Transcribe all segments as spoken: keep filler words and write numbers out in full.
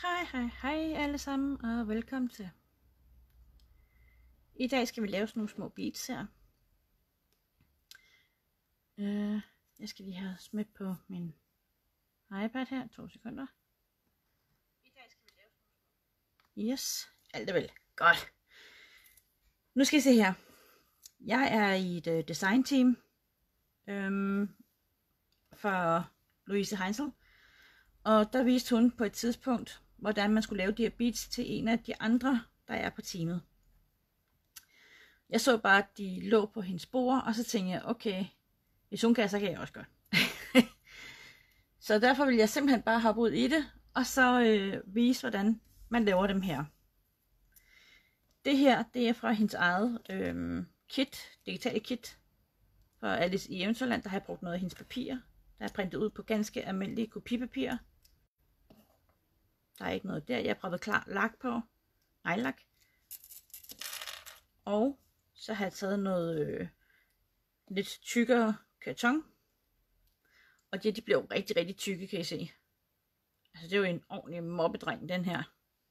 Hej, hej, hej alle sammen, og velkommen til. I dag skal vi lave sådan nogle små beats her. Uh, jeg skal lige have smidt på min iPad her, to sekunder. I dag skal vi lave sådan nogle små. Yes, alt er vel godt. Nu skal I se her. Jeg er i et uh, design team um, for Louise Heinzel. Og der viste hun på et tidspunkt, hvordan man skulle lave de her beats til en af de andre, der er på teamet. Jeg så bare, at de lå på hendes bord, og så tænkte jeg, okay, hvis hun kan, så kan jeg også godt. Så derfor vil jeg simpelthen bare hoppe ud i det, og så øh, vise, hvordan man laver dem her. Det her, det er fra hendes eget øh, kit, digitale kit, fra Alice i Eventyrland. Der har jeg brugt noget af hendes papir, der er printet ud på ganske almindelige kopipapir. Der er ikke noget der. Jeg har prøvet klar lak på. Nejlak. Og så har jeg taget noget øh, lidt tykkere karton. Og de, de bliver jo rigtig, rigtig tykke, kan I se. Altså det er jo en ordentlig mobbedreng, den her.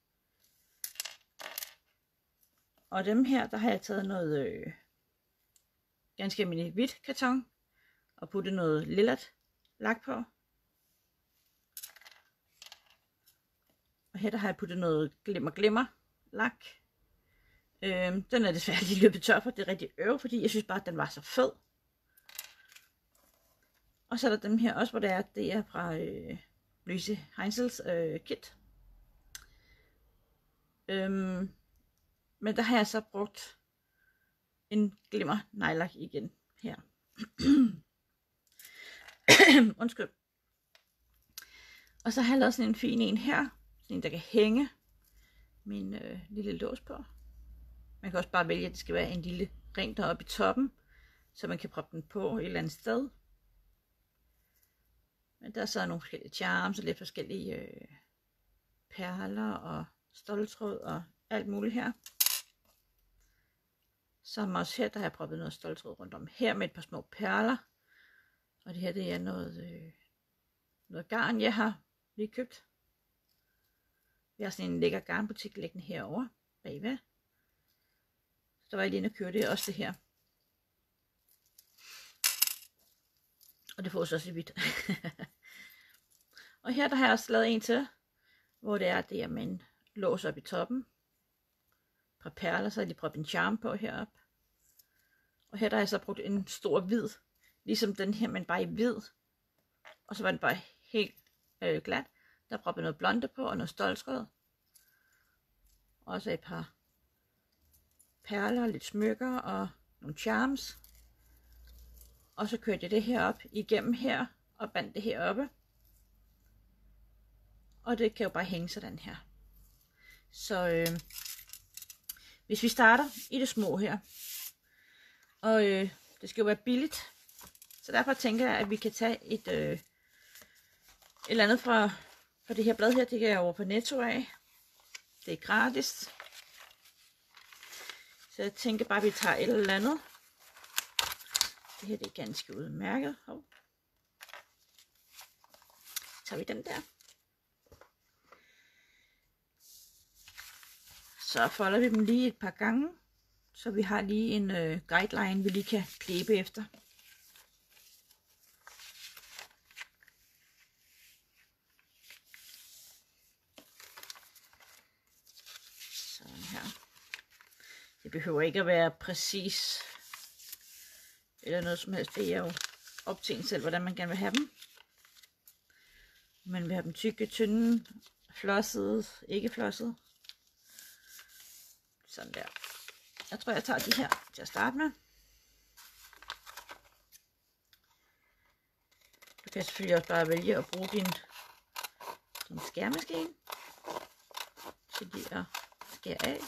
Og dem her, der har jeg taget noget øh, ganske almindelig hvidt karton. Og puttet noget lillet lak på. Og her der har jeg puttet noget glimmer glimmer lak. Øhm, den er desværre lige løbet tør for. Det er rigtig øv, fordi jeg synes bare, at den var så fed. Og så er der dem her også, hvor det er, det er fra øh, Louise Heinzels øh, kit. Øhm, men der har jeg så brugt en glimmer nejlak igen her. Undskyld. Og så har jeg lavet sådan en fin en her. Sådan en, der kan hænge min øh, lille lås på. Man kan også bare vælge, at det skal være en lille ring deroppe i toppen, så man kan proppe den på et eller andet sted. Men der er så nogle forskellige charms og lidt forskellige øh, perler og ståltråd og alt muligt her. Som også her, der har jeg proppet noget ståltråd rundt om her med et par små perler. Og det her, det er noget, øh, noget garn, jeg har lige købt. Vi har sådan en lækker garnbutik liggende herovre bagved. Så der var jeg lige inde og købe det, også det her. Og det får også i hvidt. Og her der har jeg også lavet en til, hvor det er, det er med en lås op i toppen. Et par perler, så har jeg lige prøvet en charm på heroppe. Og her der har jeg så brugt en stor hvid, ligesom den her, men bare i hvid. Og så var den bare helt øh, glat. Der er proppet noget blonde på og noget ståltråd. Og så et par perler, lidt smykker og nogle charms. Og så kørte jeg det her op igennem her og bandt det heroppe. Og det kan jo bare hænge sådan her. Så øh, hvis vi starter i det små her. Og øh, det skal jo være billigt. Så derfor tænker jeg, at vi kan tage et, øh, et eller andet fra, fra det her blad her. Det kan jeg over på Netto af. Det er gratis. Så jeg tænker bare, at vi tager et eller andet. Det her det er ganske udmærket. Hov. Så tager vi den der. Så folder vi dem lige et par gange. Så vi har lige en øh, guideline, vi lige kan klæbe efter. Sådan her. Det behøver ikke at være præcis eller noget som helst. Det er jo op til en selv, hvordan man gerne vil have dem. Man vil have dem tykke, tynde, flossede, ikke flossede. Sådan der. Jeg tror, jeg tager de her til at starte med. Du kan selvfølgelig også bare vælge at bruge din, din skærmaskine til lige at skære af.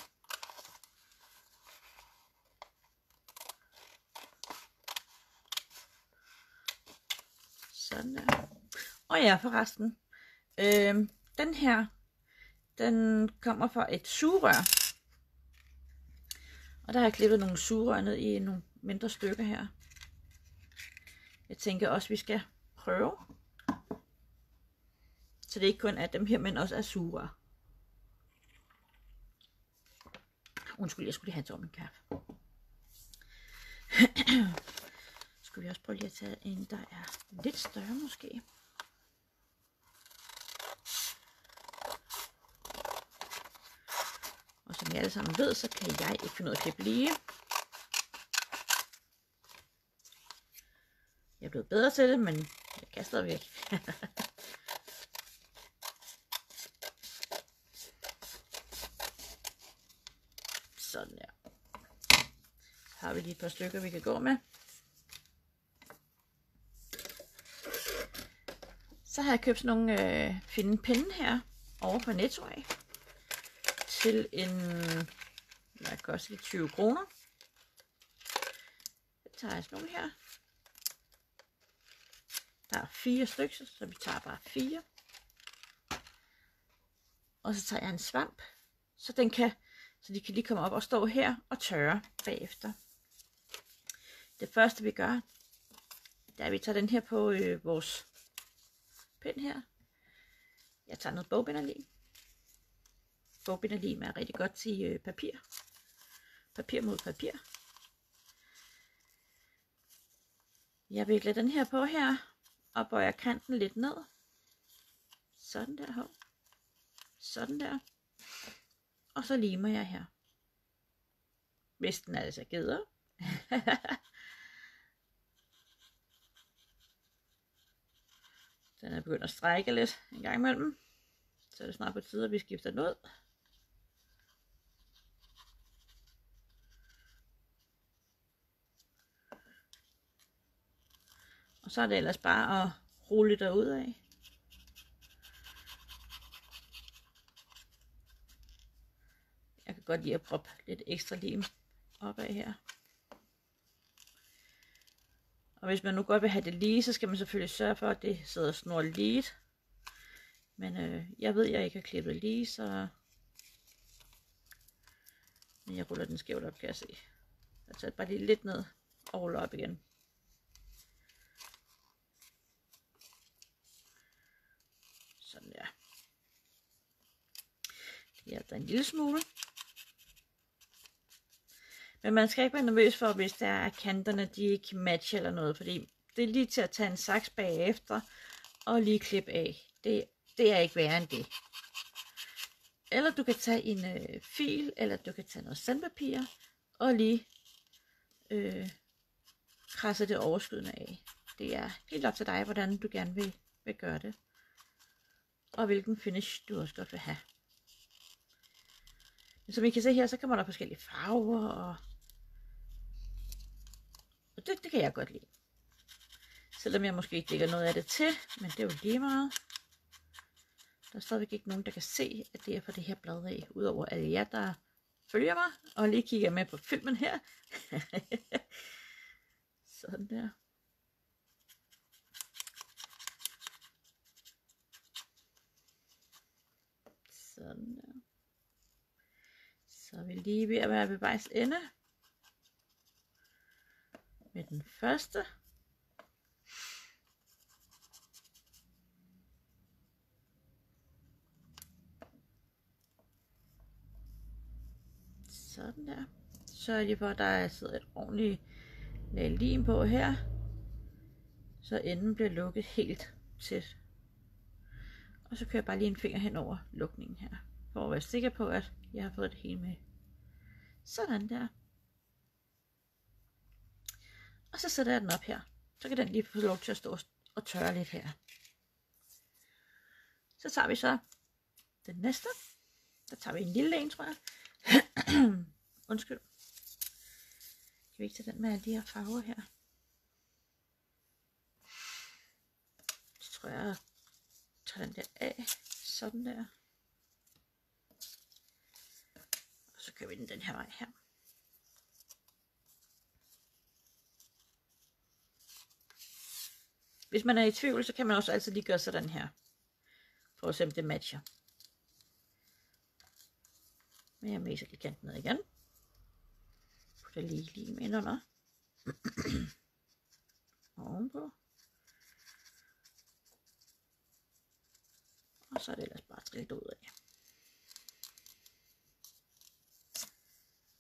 Sådan der. Og ja, forresten. Øh, den her, den kommer fra et sugerør. Og der har jeg klippet nogle sugerør ned i nogle mindre stykker her. Jeg tænker også, at vi skal prøve. Så det ikke kun er dem her, men også er sugerør. Undskyld, jeg skulle lige have taget min kaffe. Skulle vi også prøve lige at tage en, der er lidt større måske. Og som I alle sammen ved, så kan jeg ikke finde ud af at klippe lige. Jeg er blevet bedre til det, men jeg kan stadigvæk. Sådan der. Så har vi lige et par stykker, vi kan gå med. Så har jeg købt sådan nogle øh, fine pinde her over på Netto af. Til en, hvad koster det, tyve kroner. Så tager jeg sådan nogle her. Der er fire stykker, så vi tager bare fire. Og så tager jeg en svamp, så den kan, så de kan lige komme op og stå her og tørre bagefter. Det første vi gør, det er at vi tager den her på øh, vores pind her. Jeg tager noget bogbinderlim. Bogbinderlim er rigtig godt til øh, papir. Papir mod papir. Jeg vikler den her på her, og bøjer kanten lidt ned. Sådan der her. Sådan der. Og så limer jeg her. Hvis den altså gider. Den er begyndt at strække lidt en gang imellem. Så er det snart på tide, at vi skifter den ud. Og så er det ellers bare at rulle derud af. Jeg kan godt lide at proppe lidt ekstra lim op af her. Og hvis man nu godt vil have det lige, så skal man selvfølgelig sørge for, at det sidder snor lige. Men øh, jeg ved, at jeg ikke har klippet lige, så men jeg ruller den skævt op, kan jeg se. Jeg tager bare lige lidt ned og ruller op igen. Sådan der. Ja, der er en lille smule. Men man skal ikke være nervøs for, hvis der er kanterne, de ikke matcher eller noget, fordi det er lige til at tage en saks bagefter og lige klippe af. Det, det er ikke værre end det. Eller du kan tage en øh, fil, eller du kan tage noget sandpapir og lige øh, krasse det overskydende af. Det er helt op til dig, hvordan du gerne vil, vil gøre det. Og hvilken finish du også godt vil have. Men som I kan se her, så kommer der forskellige farver, og, og det, det kan jeg godt lide. Selvom jeg måske ikke lægger noget af det til, men det er jo lige meget. Der er stadigvæk ikke nogen, der kan se, at det er fra det her blad af, udover alle jer, der følger mig, og lige kigger med på filmen her. Sådan der. Sådan der. Så er vi lige ved at være ved vejs ende med den første. Sådan der. Sørg lige for, at der sidder et ordentligt lag lim på her, så enden bliver lukket helt tæt. Og så kører jeg bare lige en finger hen over lukningen her, for at være sikker på, at jeg har fået det hele med. Sådan der. Og så sætter jeg den op her. Så kan den lige få lov til at stå og tørre lidt her. Så tager vi så den næste. Der tager vi en lille en, tror jeg. Undskyld. Kan vi ikke tage den med alle de her farver her? Så tror jeg, jeg tager den der af. Sådan der. Og så kører vi den den her vej her. Hvis man er i tvivl, så kan man også altid lige gøre sådan her. For at se, om det matcher. Men jeg mæser lige kanten ned igen. Putter lige lim ind under. Ovenpå. Og så er det ellers bare trillet ud af.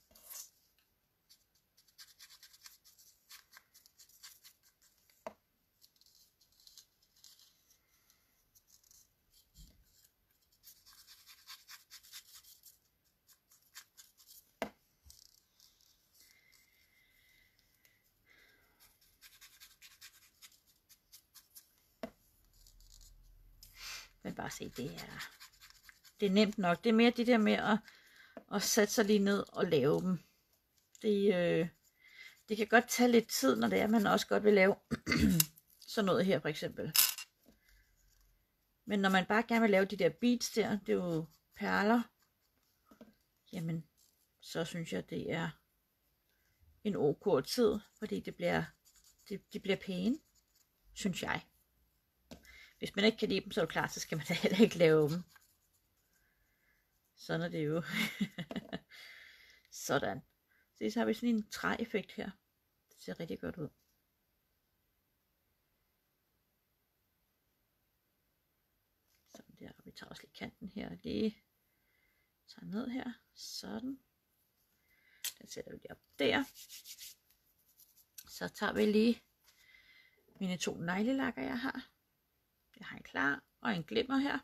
Men bare se, det er, det er nemt nok. Det er mere det der med at, at sætte sig lige ned og lave dem. Det, øh, det kan godt tage lidt tid, når det er, man også godt vil lave sådan noget her for eksempel. Men når man bare gerne vil lave de der beads der, det er jo perler, jamen, så synes jeg, det er en ok tid, fordi det bliver, det, de bliver pæne, synes jeg. Hvis man ikke kan lide dem, så er det klart, så skal man da heller ikke lave dem. Sådan er det jo. Sådan. Se, så har vi sådan en træeffekt her. Det ser rigtig godt ud. Sådan der. Vi tager også lige kanten her. Lige tager ned her. Sådan. Den sætter vi lige op der. Så tager vi lige mine to neglelakker, jeg har. Jeg har en klar og en glimmer her.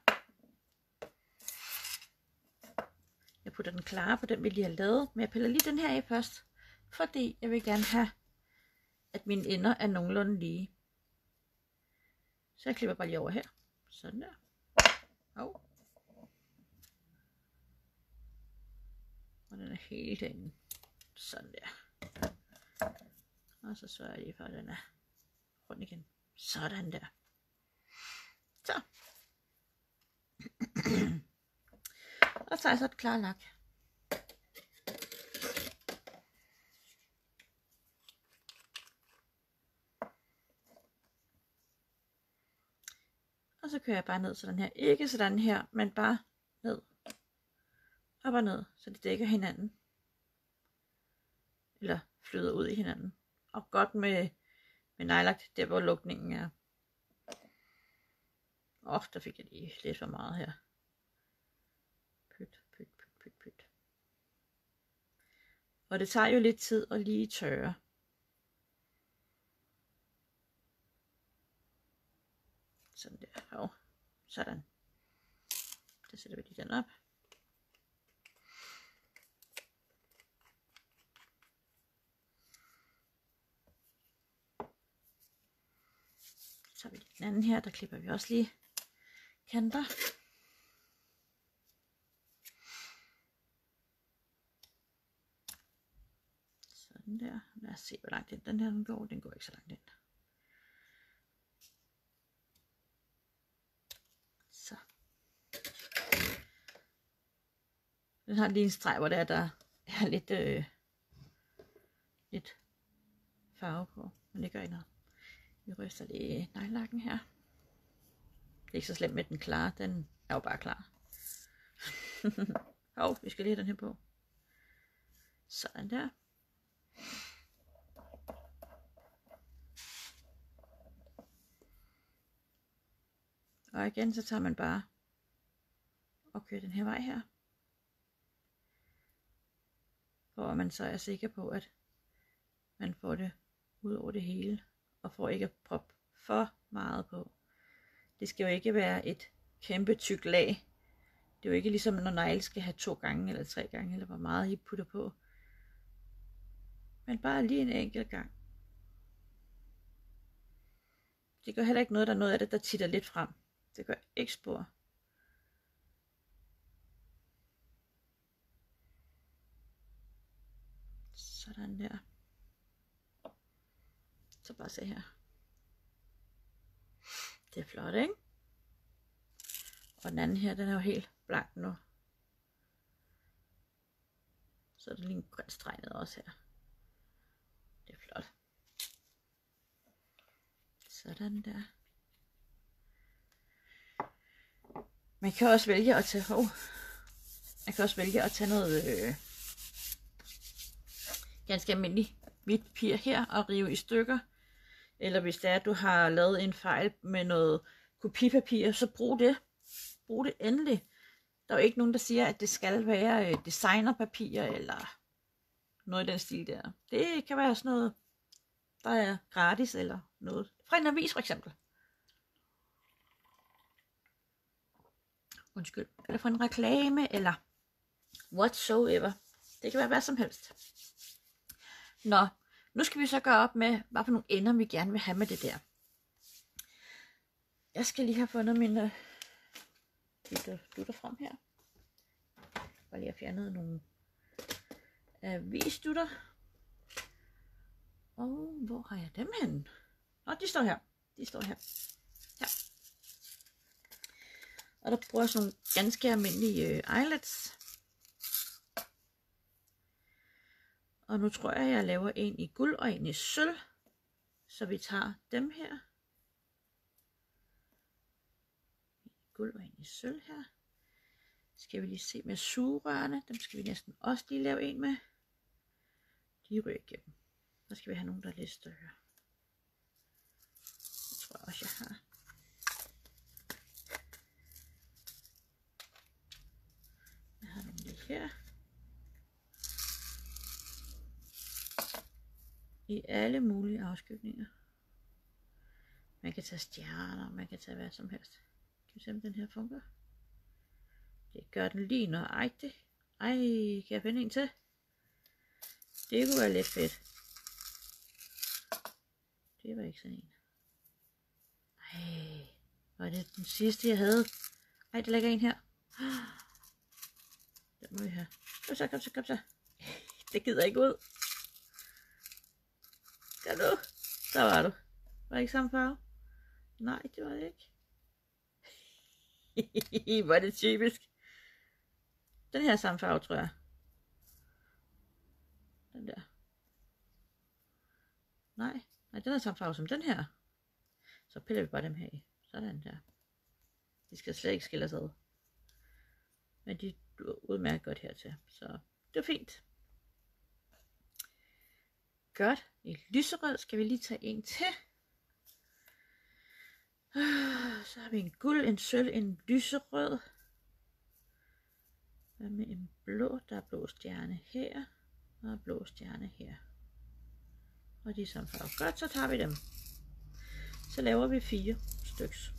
Jeg putter den klare på den, vi lige har lavet. Men jeg piller lige den her af først. Fordi jeg vil gerne have, at mine ender er nogenlunde lige. Så jeg klipper bare lige over her. Sådan der. Oh. Og den er helt derinde. Sådan der. Og så sørger jeg lige for, at den er rundt igen. Sådan der. Så. Og så tager jeg så et klar lak. Og så kører jeg bare ned sådan her. Ikke sådan her, men bare ned. Op og ned, så det dækker hinanden. Eller flyder ud i hinanden. Og godt med, med nejlagt, der hvor lukningen er. Åh, oh, der fik jeg lige lidt for meget her. Pyt, pyt, pyt, pyt, pyt. Og det tager jo lidt tid at lige tørre. Sådan der. Og sådan. Så sætter vi lige den op. Så tager vi den anden her, der klipper vi også lige kanter. Sådan der. Lad os se, hvor langt den, den her den går. Den går ikke så langt ind. Så. Den har lige en streg, hvor der er, der er lidt, øh, lidt farve på. Men det gør ikke noget. Vi ryster lige nejlakken her. Det er ikke så slemt med den klare. Den er jo bare klar. Hov, vi skal lige have den her på. Sådan der. Og igen, så tager man bare og kører den her vej her. Hvor man så er sikker på, at man får det ud over det hele. Og får ikke at proppe for meget på. Det skal jo ikke være et kæmpe tyk lag. Det er jo ikke ligesom når negle skal have to gange eller tre gange, eller hvor meget I putter på. Men bare lige en enkelt gang. Det gør heller ikke noget, der er noget af det, der titter lidt frem. Det gør ikke spor. Sådan der. Så bare se her. Det er flot, ikke? Og den anden her, den er jo helt blank nu. Så er der lige en grøn streg ned også her. Det er flot. Sådan der. Man kan også vælge at tage, oh, man kan også vælge at tage noget øh, ganske almindelig hvidt papir her og rive i stykker. Eller hvis det er, at du har lavet en fejl med noget kopipapir, så brug det. Brug det endelig. Der er jo ikke nogen, der siger, at det skal være designerpapir eller noget i den stil der. Det kan være sådan noget, der er gratis eller noget. Fra en avis for eksempel. Undskyld. Eller fra en reklame eller whatsoever. Det kan være hvad som helst. Nå, nu skal vi så gøre op med, hvad for nogle ender vi gerne vil have med det der. Jeg skal lige have fundet mine de dutter frem her. Bare lige at fjerne nogle avisdutter. Og hvor har jeg dem henne? Nå, de står her. De står her. Her. Og der bruger jeg sådan nogle ganske almindelige øh, eyelets. Og nu tror jeg, jeg laver en i guld og en i sølv. Så vi tager dem her. Guld og en i sølv her. Skal vi lige se med sugerørene. Dem skal vi næsten også lige lave en med. De ryger igennem. Så skal vi have nogle, der er lidt større. Det tror jeg også, jeg har. Jeg har nogle lige her. I alle mulige afskygninger. Man kan tage stjerner, man kan tage hvad som helst. Kan vi se, om den her fungerer? Det gør den lige nøjagtigt. Ej, kan jeg finde en til? Det kunne være lidt fedt. Det var ikke sådan en. Ej, var det den sidste, jeg havde? Ej, der ligger en her. Den må vi have. Kom så, kom så, kom så. Det gider ikke ud. Kan du? Der var du. Var det ikke samme farve? Nej, det var det ikke. Hvor er det typisk. Den her samme farve, tror jeg. Den der. Nej, nej, den er samme farve som den her. Så piller vi bare dem her i. Sådan der. De skal slet ikke skille os ad. Men de er udmærket godt hertil. Så det er fint. Godt. I lyserød skal vi lige tage en til. Så har vi en guld, en sølv, en lyserød. Hvad med en blå? Der er blå stjerne her. Og blå stjerne her. Og de er samme farve. Godt, så tager vi dem. Så laver vi fire styks.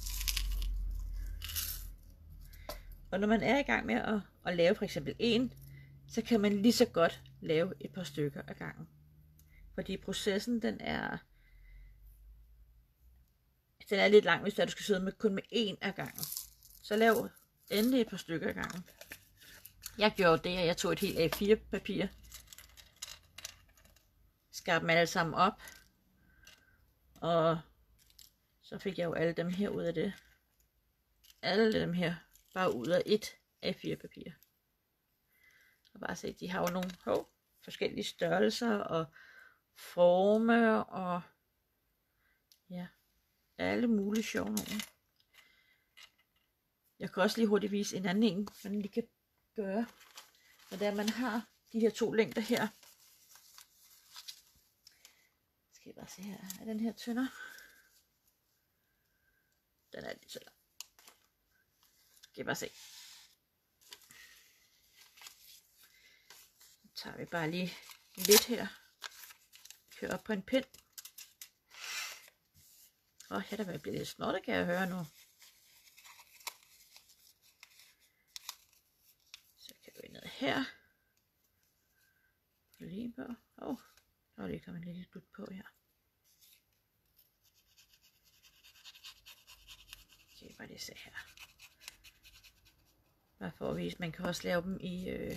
Og når man er i gang med at, at lave for eksempel en, så kan man lige så godt lave et par stykker ad gangen. Fordi processen, den er, den er lidt lang, hvis du skal sidde med kun med én ad gangen. Så lav endelig et par stykker ad gangen. Jeg gjorde det, at jeg tog et helt A fire papir. Skar dem alle sammen op. Og så fik jeg jo alle dem her ud af det. Alle dem her bare ud af et A fire papir. Og bare se, de har jo nogle hov, forskellige størrelser og forme og ja, alle mulige sjove nogle. Jeg kan også lige hurtigt vise en anden en, man lige kan gøre. Og det er, at man har de her to længder her. Skal jeg bare se her. Er den her tyndere? Den er lidt tyndere. Skal jeg bare se. Så tager vi bare lige lidt her. Kører op på en pind. Åh, her der vil blive lidt snottet, kan jeg høre nu. Så kan vi ned her. Lige på. Åh, oh, der var lige kommet en lille dut på her. Skal jeg bare lige se her. Bare for at vise, man kan også lave dem i øh,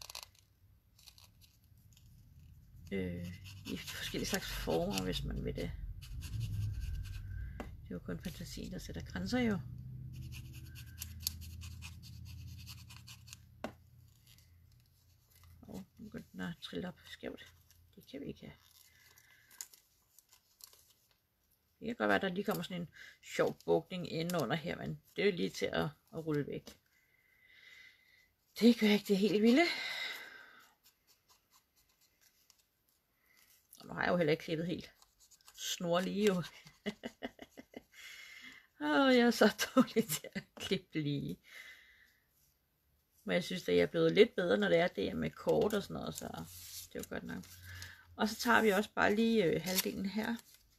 øh, i forskellige slags former, hvis man vil det. Det er jo kun fantasien, der sætter grænser jo. Og nu begyndte den at trille op skævt. Det kan vi ikke have. Det kan godt være, at der lige kommer sådan en sjov bukning inde under her, men det er jo lige til at, at rulle væk. Det gør ikke det helt vilde. Og nu har jeg jo heller ikke klippet helt snorlige jo. Åh, jeg er så dårlig til at klippe lige. Men jeg synes, at jeg er blevet lidt bedre, når det er det med kort og sådan noget, så det er jo godt nok. Og så tager vi også bare lige øh, halvdelen her.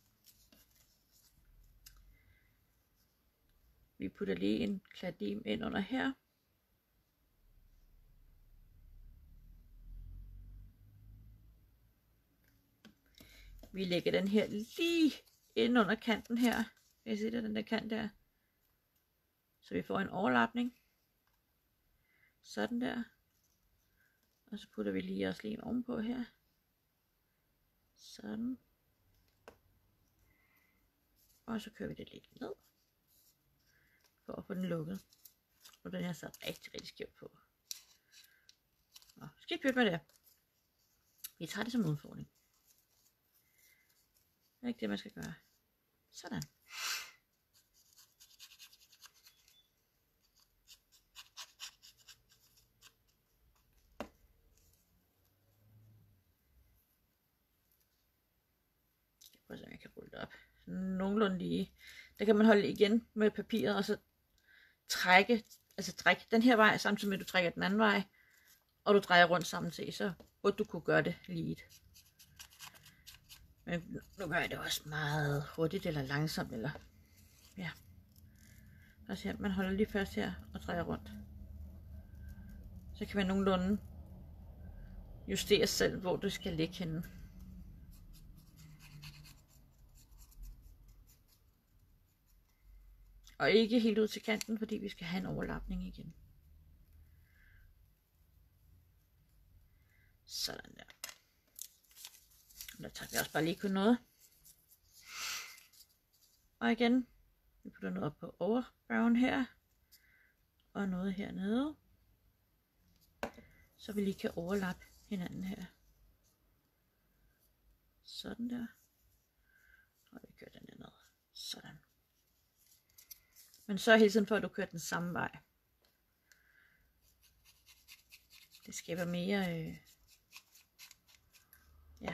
Vi putter lige en klat lim ind under her. Vi lægger den her lige ind under kanten her. Kan I se det, den der kant der? Så vi får en overlapning. Sådan der. Og så putter vi lige også lige ovenpå her. Sådan. Og så kører vi det lidt ned. For at få den lukket. Og den her så rigtig, rigtig skævt på. Nå, skidt pyt med det. Vi tager det som udfordring. Det er ikke det, man skal gøre. Sådan. Jeg prøver at se, om jeg kan rulle det op. Nogenlunde lige. Der kan man holde igen med papiret, og så trække, altså trække den her vej, samtidig med at du trækker den anden vej, og du drejer rundt samtidig, så burde du kunne gøre det lige. Men nu gør jeg det også meget hurtigt eller langsomt, eller ja. Altså her, man holder lige først her og drejer rundt. Så kan man nogenlunde justere selv, hvor du skal ligge henne. Og ikke helt ud til kanten, fordi vi skal have en overlapning igen. Sådan der. Og der tager vi også bare lige kun noget. Og igen, vi putter noget op på overbrowen her. Og noget hernede. Så vi lige kan overlappe hinanden her. Sådan der. Og vi kører den der ned. Sådan. Men så hele tiden for, at du kører den samme vej. Det skaber mere, øh, ja,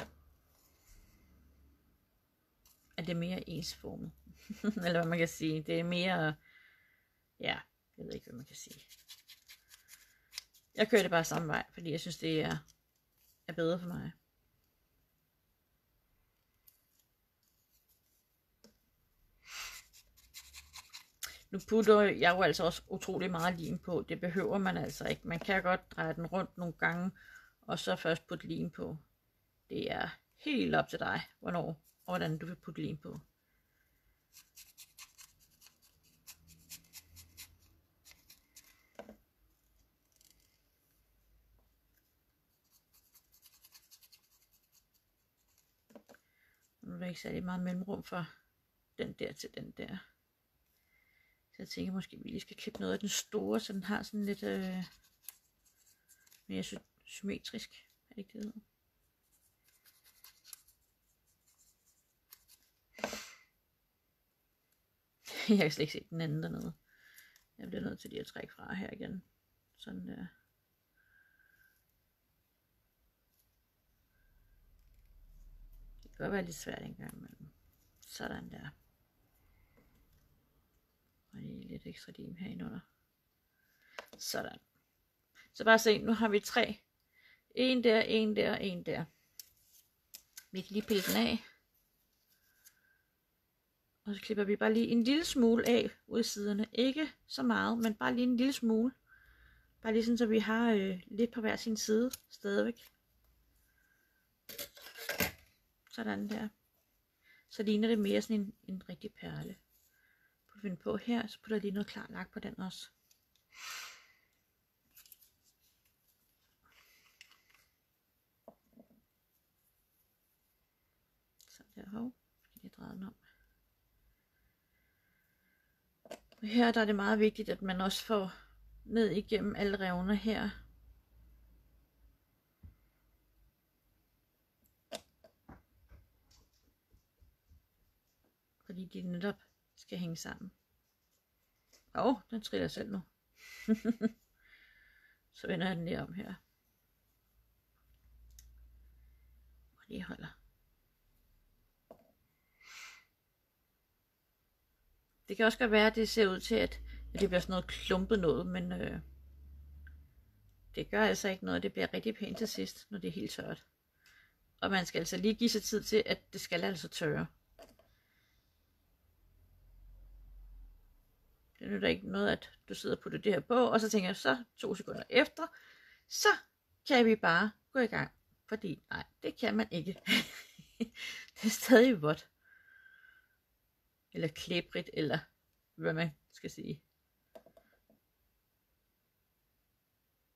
at det er mere ensformet. Eller hvad man kan sige. Det er mere, ja, jeg ved ikke, hvad man kan sige. Jeg kører det bare samme vej, fordi jeg synes, det er, er bedre for mig. Nu putter jeg jo altså også utrolig meget lim på. Det behøver man altså ikke. Man kan godt dreje den rundt nogle gange, og så først putte lim på. Det er helt op til dig, hvornår og hvordan du vil putte lim på. Nu er der ikke særlig meget mellemrum fra den der til den der. Så jeg tænker måske, at vi lige skal klippe noget af den store, så den har sådan lidt øh, mere sy symmetrisk. Er det ikke det, det Jeg kan slet ikke se den anden dernede. Jeg bliver nødt til lige at trække fra her igen. Sådan der. Det kan godt være lidt svært en gang imellem. Sådan der. Og lige lidt ekstra lim herinde under. Sådan. Så bare se, nu har vi tre. En der, en der, en der. Vi kan lige pille den af. Og så klipper vi bare lige en lille smule af ud af siderne. Ikke så meget, men bare lige en lille smule. Bare lige sådan, så vi har øh, lidt på hver sin side stadigvæk. Sådan der. Så ligner det mere sådan en, en rigtig perle. Putter vi den på her, så putter jeg lige noget klar lak på den også. Sådan der, hov. Skal lige dreje den om. Og her der er det meget vigtigt, at man også får ned igennem alle revner her. Fordi de netop skal hænge sammen. Åh, oh, den triller selv nu. Så vender jeg den lige om her. Og lige holder. Det kan også godt være, at det ser ud til, at det bliver sådan noget klumpet noget, men øh, det gør altså ikke noget. Det bliver rigtig pænt til sidst, når det er helt tørt. Og man skal altså lige give sig tid til, at det skal altså tørre. Det er jo ikke noget, at du sidder og putter det her på, og så tænker jeg, så to sekunder efter, så kan vi bare gå i gang. Fordi nej, det kan man ikke. Det er stadig vådt. Eller klæbrigt, eller hvad man skal sige.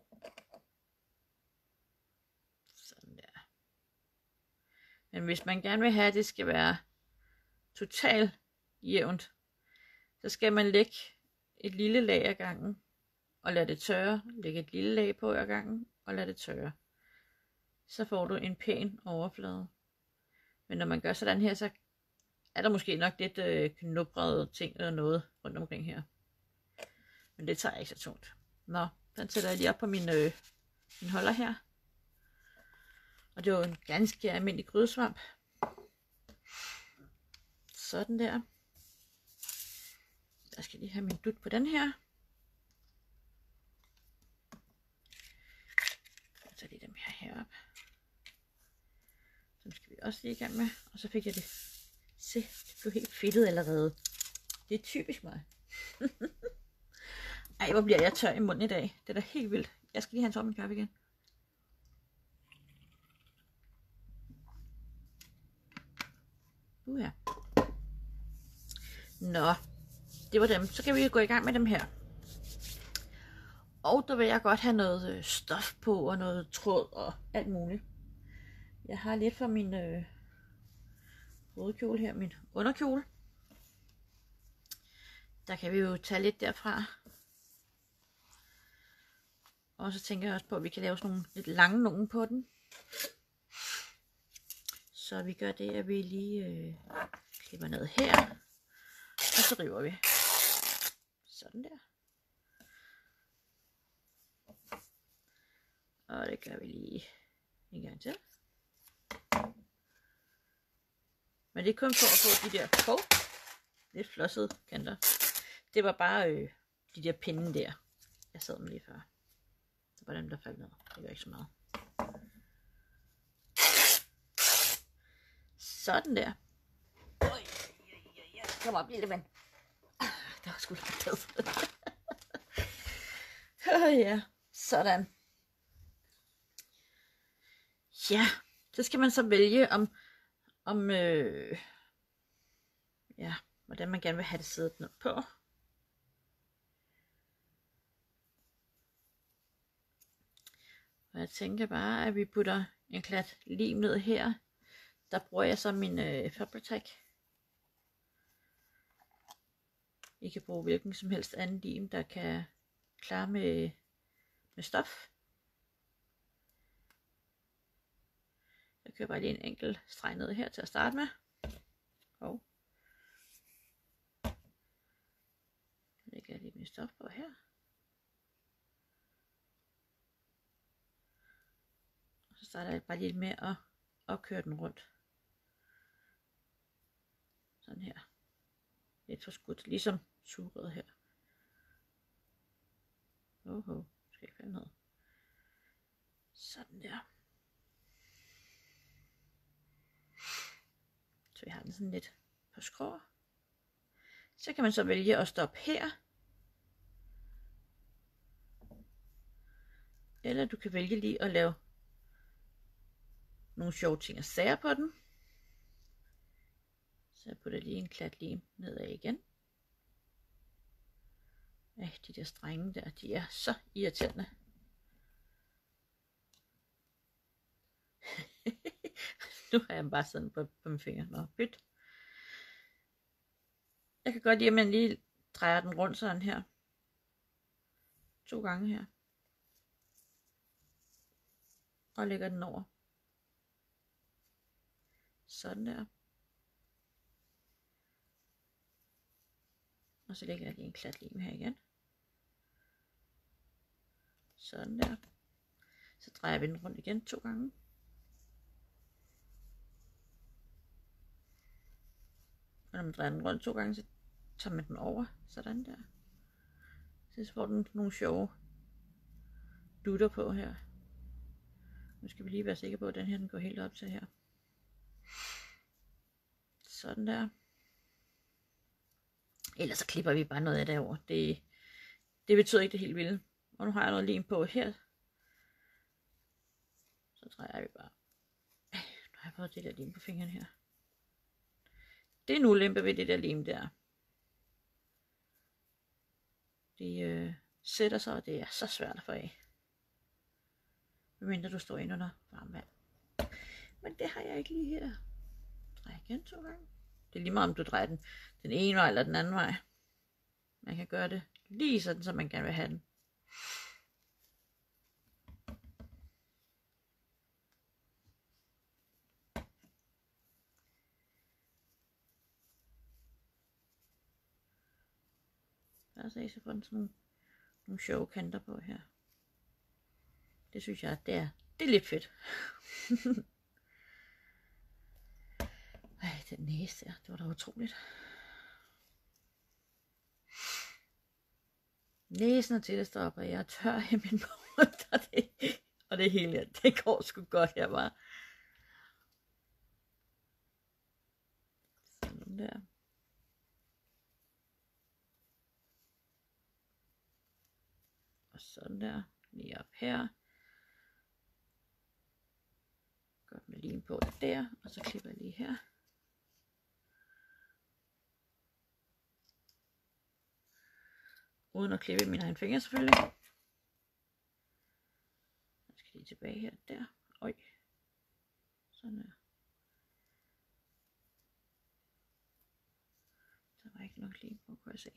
Sådan der. Men hvis man gerne vil have, at det skal være totalt jævnt, så skal man lægge et lille lag ad gangen, og lade det tørre. Lægge et lille lag på ad gangen, og lade det tørre. Så får du en pæn overflade. Men når man gør sådan her, så er der måske nok lidt øh, knubrede ting eller noget rundt omkring her. Men det tager ikke så tungt. Nå, den sætter jeg lige op på min, øh, min holder her. Og det er jo en ganske almindelig grydesvamp. Sådan der. Jeg skal lige have min dut på den her. Jeg tager lige dem her heroppe. Dem skal vi også lige i gang med. Og så fik jeg det. Se, det blev helt fedtet allerede. Det er typisk mig. Ej, hvor bliver jeg tør i munden i dag. Det er da helt vildt. Jeg skal lige have en tom kaffe igen. Uh, ja. Nå, det var dem. Så kan vi gå i gang med dem her. Og der vil jeg godt have noget stof på, og noget tråd og alt muligt. Jeg har lidt fra min øh, hovedkjole her, min underkjole. Der kan vi jo tage lidt derfra. Og så tænker jeg også på, at vi kan lave sådan nogle lidt lange nogen på den. Så vi gør det, at vi lige øh, klipper ned her. Og så river vi. Sådan der. Og det gør vi lige en gang til. Men det er kun for at få de der oh, lidt flossede kanter. Det var bare øh, de der pinde der, jeg sad med lige før. Det var dem, der faldt ned. Det gør ikke så meget. Sådan der. Oj, kom op, lille ven. Der var sgu da glad. Ja, sådan. Ja, så skal man så vælge om, om øh, ja, hvordan man gerne vil have det siddende på. Og jeg tænker bare, at vi putter en klat lim ned her. Der bruger jeg så min øh, Fabri-Tac. I kan bruge hvilken som helst anden lim, der kan klare med, med stof. Jeg kører bare lige en enkelt streg ned her til at starte med. Og så lægger jeg lige min stof på her. Og så starter jeg bare lige med at, at køre den rundt. Sådan her. Lidt for skudt, ligesom sugerøret her. Åh, oh, skal jeg falde ned. Sådan der. Så vi har den sådan lidt på skrå. Så kan man så vælge at stoppe her. Eller du kan vælge lige at lave nogle sjove ting og sager på den. Så jeg putter lige en klat lim nedad igen. Ej, de der strenge der, de er så irriterende. Nu har jeg bare sådan på, på mine fingre. Nå, pyt. Jeg kan godt lide, at man lige drejer den rundt sådan her. To gange her. Og lægger den over. Sådan der. Og så lægger jeg lige en klat lim her igen. Sådan der. Så drejer vi den rundt igen to gange. Og når man drejer den rundt to gange, så tager man den over. Sådan der. Så får den nogle sjove dutter på her. Nu skal vi lige være sikre på, at den her den går helt op til her. Sådan der. Ellers så klipper vi bare noget af det over. Det, det betyder ikke det helt vilde. Og nu har jeg noget lim på her. Så drejer vi bare. Nu har jeg fået det der lim på fingrene her. Det er en ulempe ved det der lim der. Det øh, sætter sig, og det er så svært at få af. Medmindre du står inde under varmvand. Men det har jeg ikke lige her. Drej igen to gange. Det er lige meget om du drejer den den ene vej eller den anden vej. Man kan gøre det lige sådan, som man gerne vil have den. Der se, så får den sådan nogle, nogle sjove kanter på her. Det synes jeg, det er, det er lidt fedt. Ej, den næste der, det var da utroligt. Næsen er til at stoppe, og jeg er tør i min mund, og det, og det hele, det går sgu godt her bare. Sådan der. Og sådan der, lige op her. Godt med lim på der, og så klipper jeg lige her. Uden at klippe mine egne fingre selvfølgelig. Jeg skal lige tilbage her, der. Øj. Sådan der. Der var ikke nok lim på, kunne jeg se.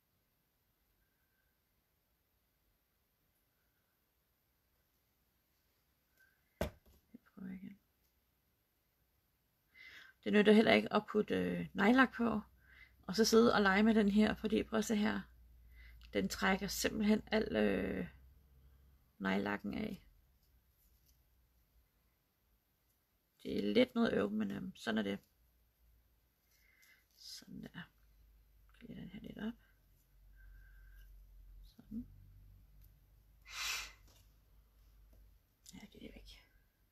Jeg prøver igen. Det nytter heller ikke at putte øh, nejlak på, og så sidde og lege med den her, fordi prøv at se her. Den trækker simpelthen al øh, nejlakken af. Det er lidt noget øv, men øh, sådan er det. Sådan der. Klikker den her lidt op. Sådan. Ja, det er væk.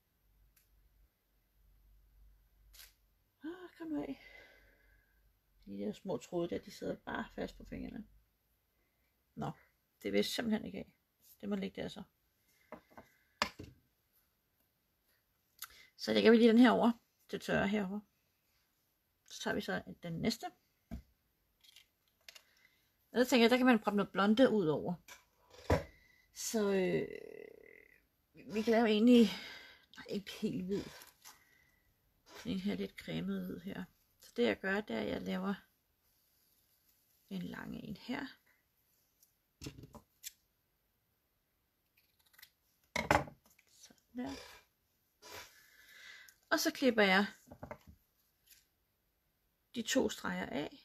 Ah, kom nu af. De der små tråde der, de sidder bare fast på fingrene. Nå, det vil simpelthen ikke af. Det må ligge der så. Så lægger vi lige den her over. Det tørre herover. Så tager vi så den næste. Og så tænker jeg, der kan man proppe noget blonde ud over. Så øh, vi kan lave egentlig, nej, ikke helt hvid. Den her lidt cremede hvid her. Så det jeg gør, det er, at jeg laver en lang en her. Sådan der. Og så klipper jeg de to streger af.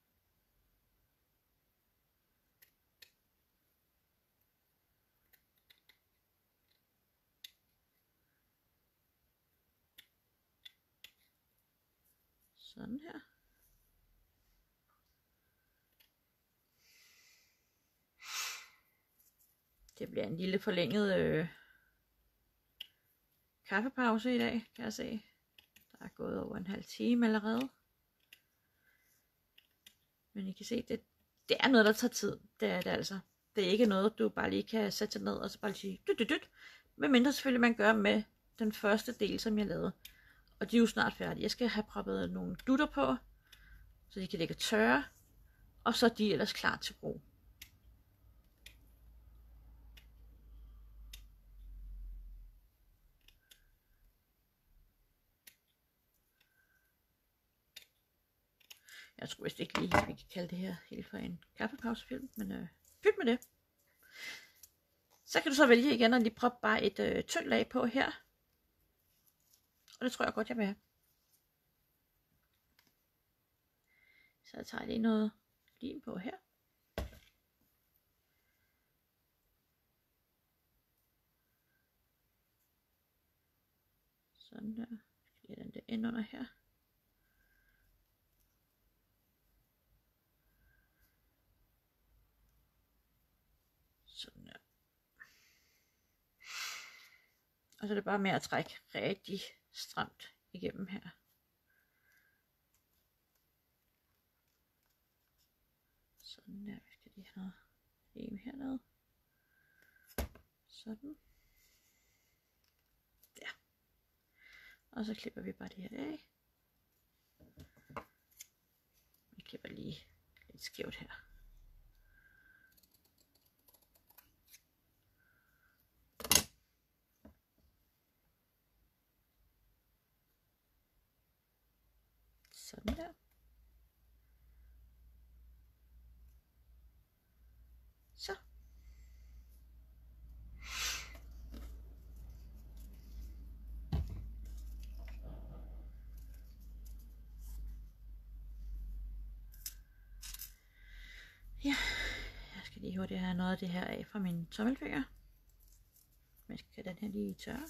Sådan her. Det bliver en lille forlænget øh, kaffepause i dag, kan jeg se. Der er gået over en halv time allerede. Men I kan se, det, det er noget, der tager tid. Det er det altså. Det er ikke noget, du bare lige kan sætte ned og så bare lige sige dyt, dyt, dyt. Men mindre selvfølgelig man gør med den første del, som jeg lavede. Og de er jo snart færdige. Jeg skal have proppet nogle dutter på, så de kan ligge tørre. Og så er de ellers klar til brug. Jeg tror vist ikke lige, at vi kan kalde det her helt for en kaffepausefilm, men øh, pyt med det. Så kan du så vælge igen at lige proppe bare et øh, tyndt lag på her. Og det tror jeg godt, jeg vil have. Så jeg tager lige noget lim på her. Sådan der. Giver den det ind under her. Sådan der. Og så er det bare med at trække rigtig stramt igennem her. Sådan der. Vi skal lige have noget lim hernede. Sådan. Der. Og så klipper vi bare det her af. Vi klipper lige lidt skævt her. Ja, jeg skal lige hurtigt have noget af det her af fra mine tommelfinger. Men skal den her lige tørre.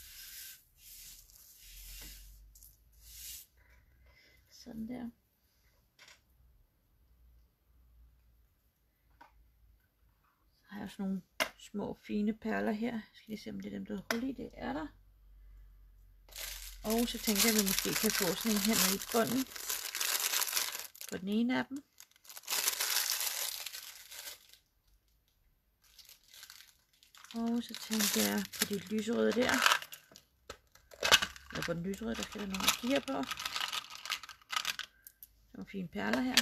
Sådan der. Så har jeg også nogle små fine perler her. Jeg skal lige se om det er dem der er hul i. Det er der. Og så tænker jeg at vi måske kan få sådan en her nede i bunden. På den ene af dem. Og så tænker jeg på de lyserøde der. Eller på den lyserøde, der skal der nogle af de her på. Nogle fine perler her.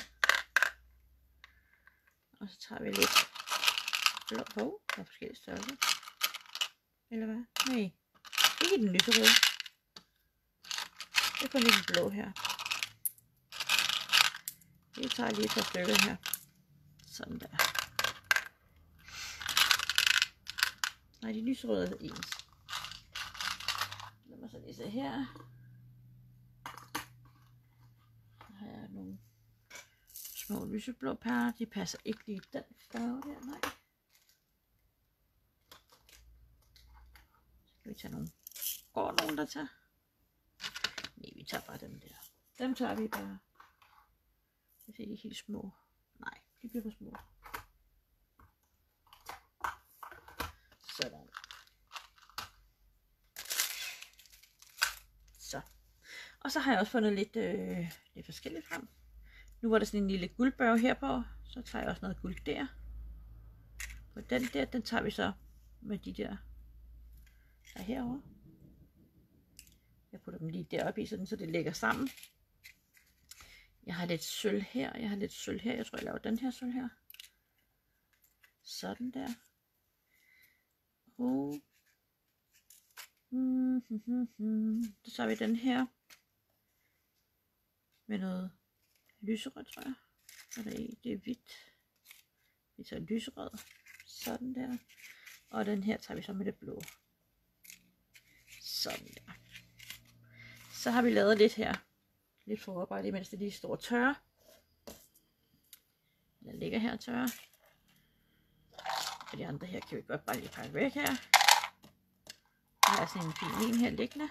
Og så tager vi lidt blå på. Der er forskellige størrelser. Eller hvad? Nej. Ikke den lyserøde. Det er kun lige den blå her. Vi tager lige et par stykker her. Sådan der. Nej, de lyserøde er ens. Lad mig så lige se her. Så har jeg nogle små lyseblå perler. De passer ikke lige den farve der, nej. Så kan vi tage nogle. Går nogen der tager? Nej, vi tager bare dem der. Dem tager vi bare. Jeg ser de er helt små. Nej, de bliver for små. Sådan. Så. Og så har jeg også fundet lidt, øh, lidt forskelligt frem. Nu var der sådan en lille guldbørge her på. Så tager jeg også noget guld der. På den der, den tager vi så med de der, der herovre. Jeg putter dem lige deroppe i, sådan, så det lægger sammen. Jeg har lidt sølv her, jeg har lidt sølv her. Jeg tror, jeg laver den her sølv her. Sådan der. Og mm, mm, mm, mm. Så tager vi den her med noget lyserød, tror jeg. Eller det er hvidt. Vi tager lyserød. Sådan der. Og den her tager vi så med det blå. Sådan der. Så har vi lavet lidt her. Lidt forarbejde, mens det lige står og tørre. Den ligger her og tørre. Og de andre her kan vi godt bare lige pakke væk her. Der er sådan en fin en her liggende.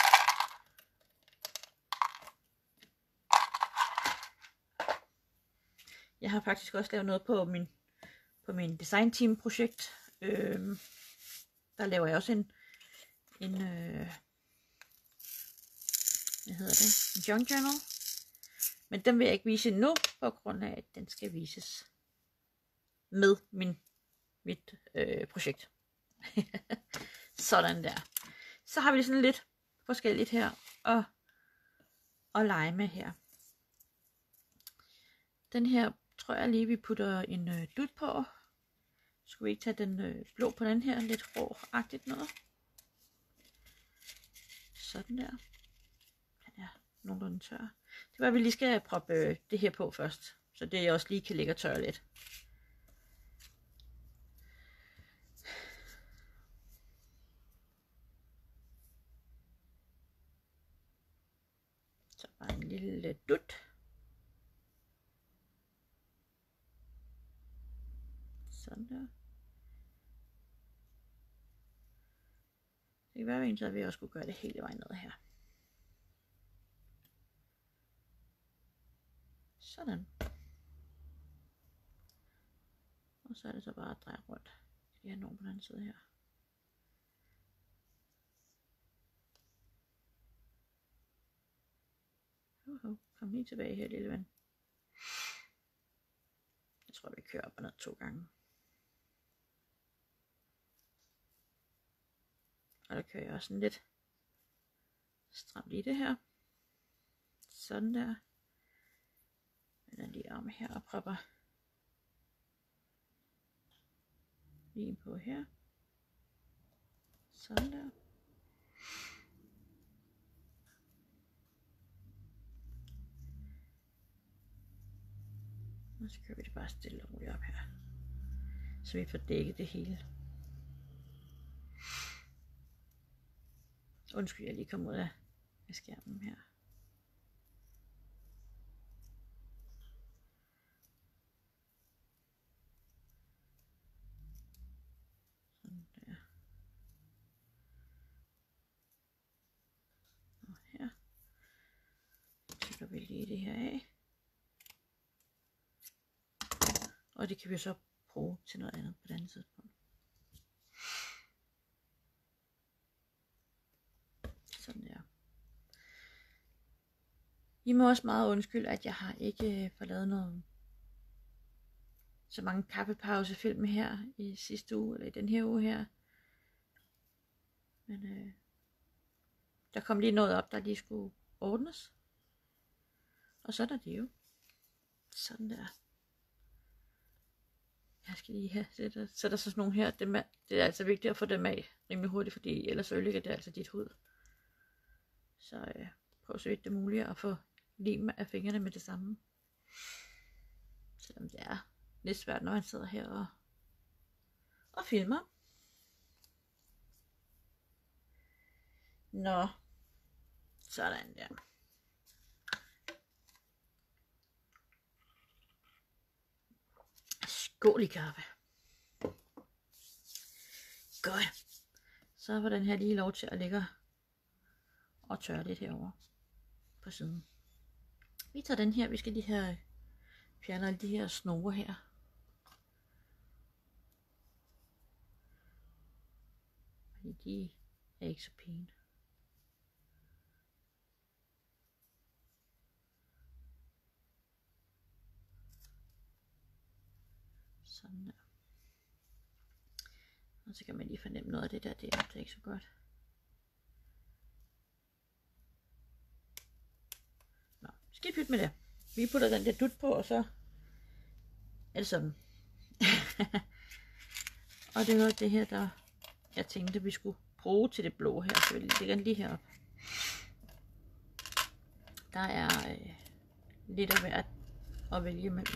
Jeg har faktisk også lavet noget på min, på min design team projekt. Øhm, der laver jeg også en, en øh, hvad hedder det? En junk journal. Men den vil jeg ikke vise nu, på grund af at den skal vises med min, mit øh, projekt. Sådan der. Så har vi sådan lidt forskelligt her og, og lege med her. Den her tror jeg lige vi putter en øh, dut på. Skulle vi ikke tage den øh, blå på den her, lidt rå-agtigt noget. Sådan der. Den er nogenlunde tør. Det var, at vi lige skal proppe øh, det her på først, så det også lige kan ligge og tørre lidt. Så bare en lille dut. Sådan der. Det kan være en, så vi også skulle gøre det hele vejen ned her. Sådan. Og så er det så bare at dreje rundt. Skal jeg have nogen på den anden side her. Uh -huh. Kom lige tilbage her, lille ven. Jeg tror, vi kører op og ned to gange. Og der kører jeg også sådan lidt stramt i det her. Sådan der. Den lige arme her og propper lige på her. Sådan der. Og så kører vi det bare stille og roligt op her. Så vi får dækket det hele. Undskyld, jeg lige kom ud af skærmen her. lige det her af. Og det kan vi så bruge til noget andet på et andet tidspunkt. Sådan der. I må også meget undskylde, at jeg har ikke fået lavet noget så mange kaffepausefilm her i sidste uge, eller i den her uge her. Men øh, der kom lige noget op, der lige skulle ordnes. Og så er der det jo. Sådan der. Jeg skal lige have det. Så er der så sådan nogle her. Dem er, det er altså vigtigt at få dem af rimelig hurtigt, fordi ellers ødelægger det altså dit hud. Så øh, prøv så vidt det er muligt at få lim af fingrene med det samme. Selvom det er lidt svært, når man sidder her og, og filmer. Nå. Sådan der. Skål i kaffe. Godt. Så får den her lige lov til at ligge og tørre lidt herover på siden. Vi tager den her, vi skal lige have fjernet alle de her snore her. Fordi de er ikke så pæne. Sådan der. Og så kan man lige fornemme noget af det der, det er ikke så godt. Nå, skidt pyt med det. Vi putter den der dut på, og så er det sådan. Og det var det her, der jeg tænkte, vi skulle bruge til det blå her. Så vi lægger den lige heroppe. Der er øh, lidt af hvert at vælge mellem.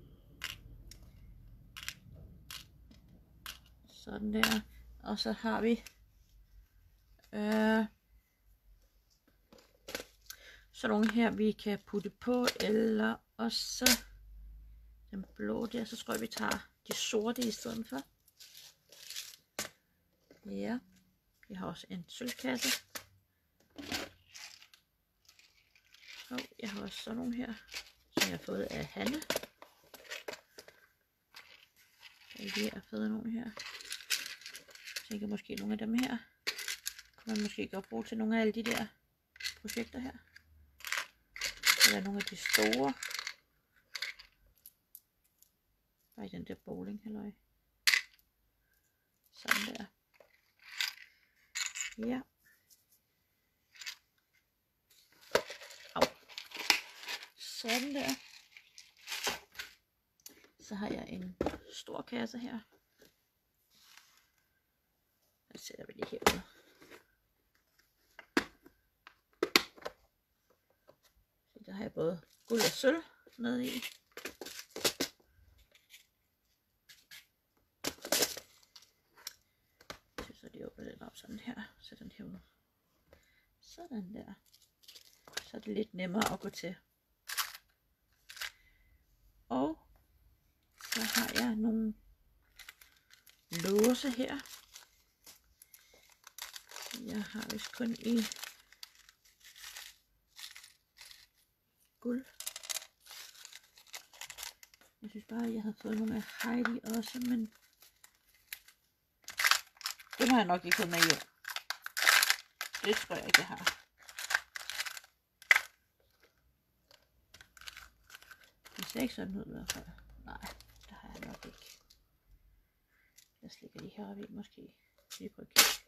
Sådan der. Og så har vi øh, så nogle her, vi kan putte på, eller også den blå der. Så tror jeg, vi tager de sorte i stedet for. Ja, vi har også en sølvkasse. Og jeg har også sådan nogle her, som jeg har fået af Hanne. Der lige er fået nogle her. Jeg tænker måske nogle af dem her kunne man måske godt bruge til nogle af alle de der projekter her. Eller nogle af de store. Bare i den der bowling halløj. Sådan der. Ja. Au. Sådan der. Så har jeg en stor kasse her. Den sætter vi lige herude. Så der har jeg både guld og sølv nede i. Så lige åbner den op sådan her. Sæt den herude. Sådan der. Så er det lidt nemmere at gå til. Og så har jeg nogle låse her. Jeg har vist kun i guld. Jeg synes bare, at jeg havde fået nogle af Heidi også, men dem har jeg nok ikke fået med i år. Det tror jeg ikke, jeg har. Det ser ikke sådan ud i hvert fald. Nej, det har jeg nok ikke. Jeg slikker lige heroppe i, måske. Lige prøve at kigge.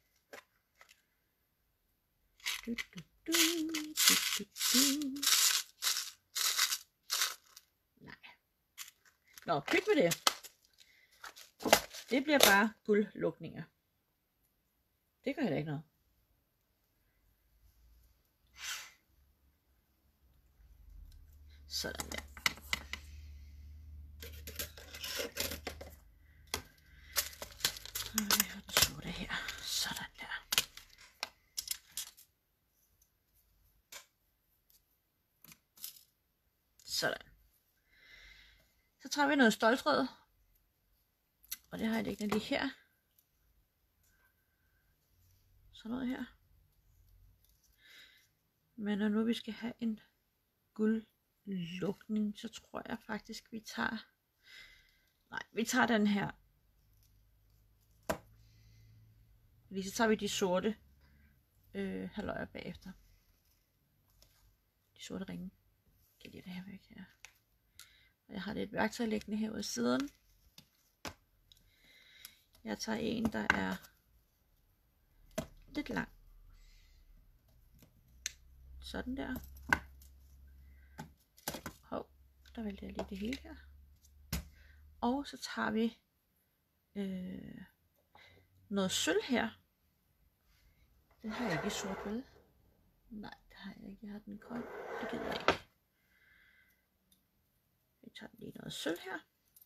Du, du, du, du, du, du. Nej. Nå, pyt med det. Det bliver bare guldlukninger. Det gør heller ikke noget. Sådan der. Og vi har den sorte her. Sådan der. Sådan. Så tager vi noget ståltråd. Og det har jeg liggende lige her. Sådan noget her. Men når nu vi skal have en guld lukning, så tror jeg faktisk, vi tager... Nej, vi tager den her. Fordi så tager vi de sorte øh, halvøjer bagefter. De sorte ringe. Jeg kan lige det her væk her. Og jeg har lidt værktøj liggende her ved siden. Jeg tager en, der er lidt lang. Sådan der. Hov, der vælter jeg lige det hele her. Og så tager vi øh, noget sølv her. Det har jeg ikke i sort, vel? Nej, det har jeg ikke. Jeg har den grøn. Det gider jeg ikke. Vi tager lige noget sølv her.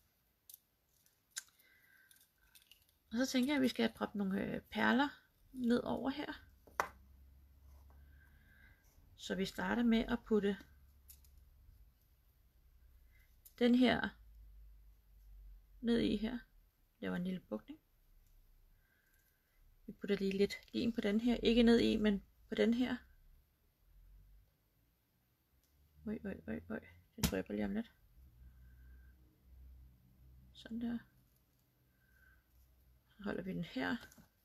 Og så tænker jeg, at vi skal proppe nogle perler ned over her. Så vi starter med at putte den her ned i her. Laver en lille bukning. Vi putter lige lidt lim på den her. Ikke ned i, men på den her. Øj, øj, øj, øj. Den drøber lige om lidt. Sådan der. Så holder vi den her.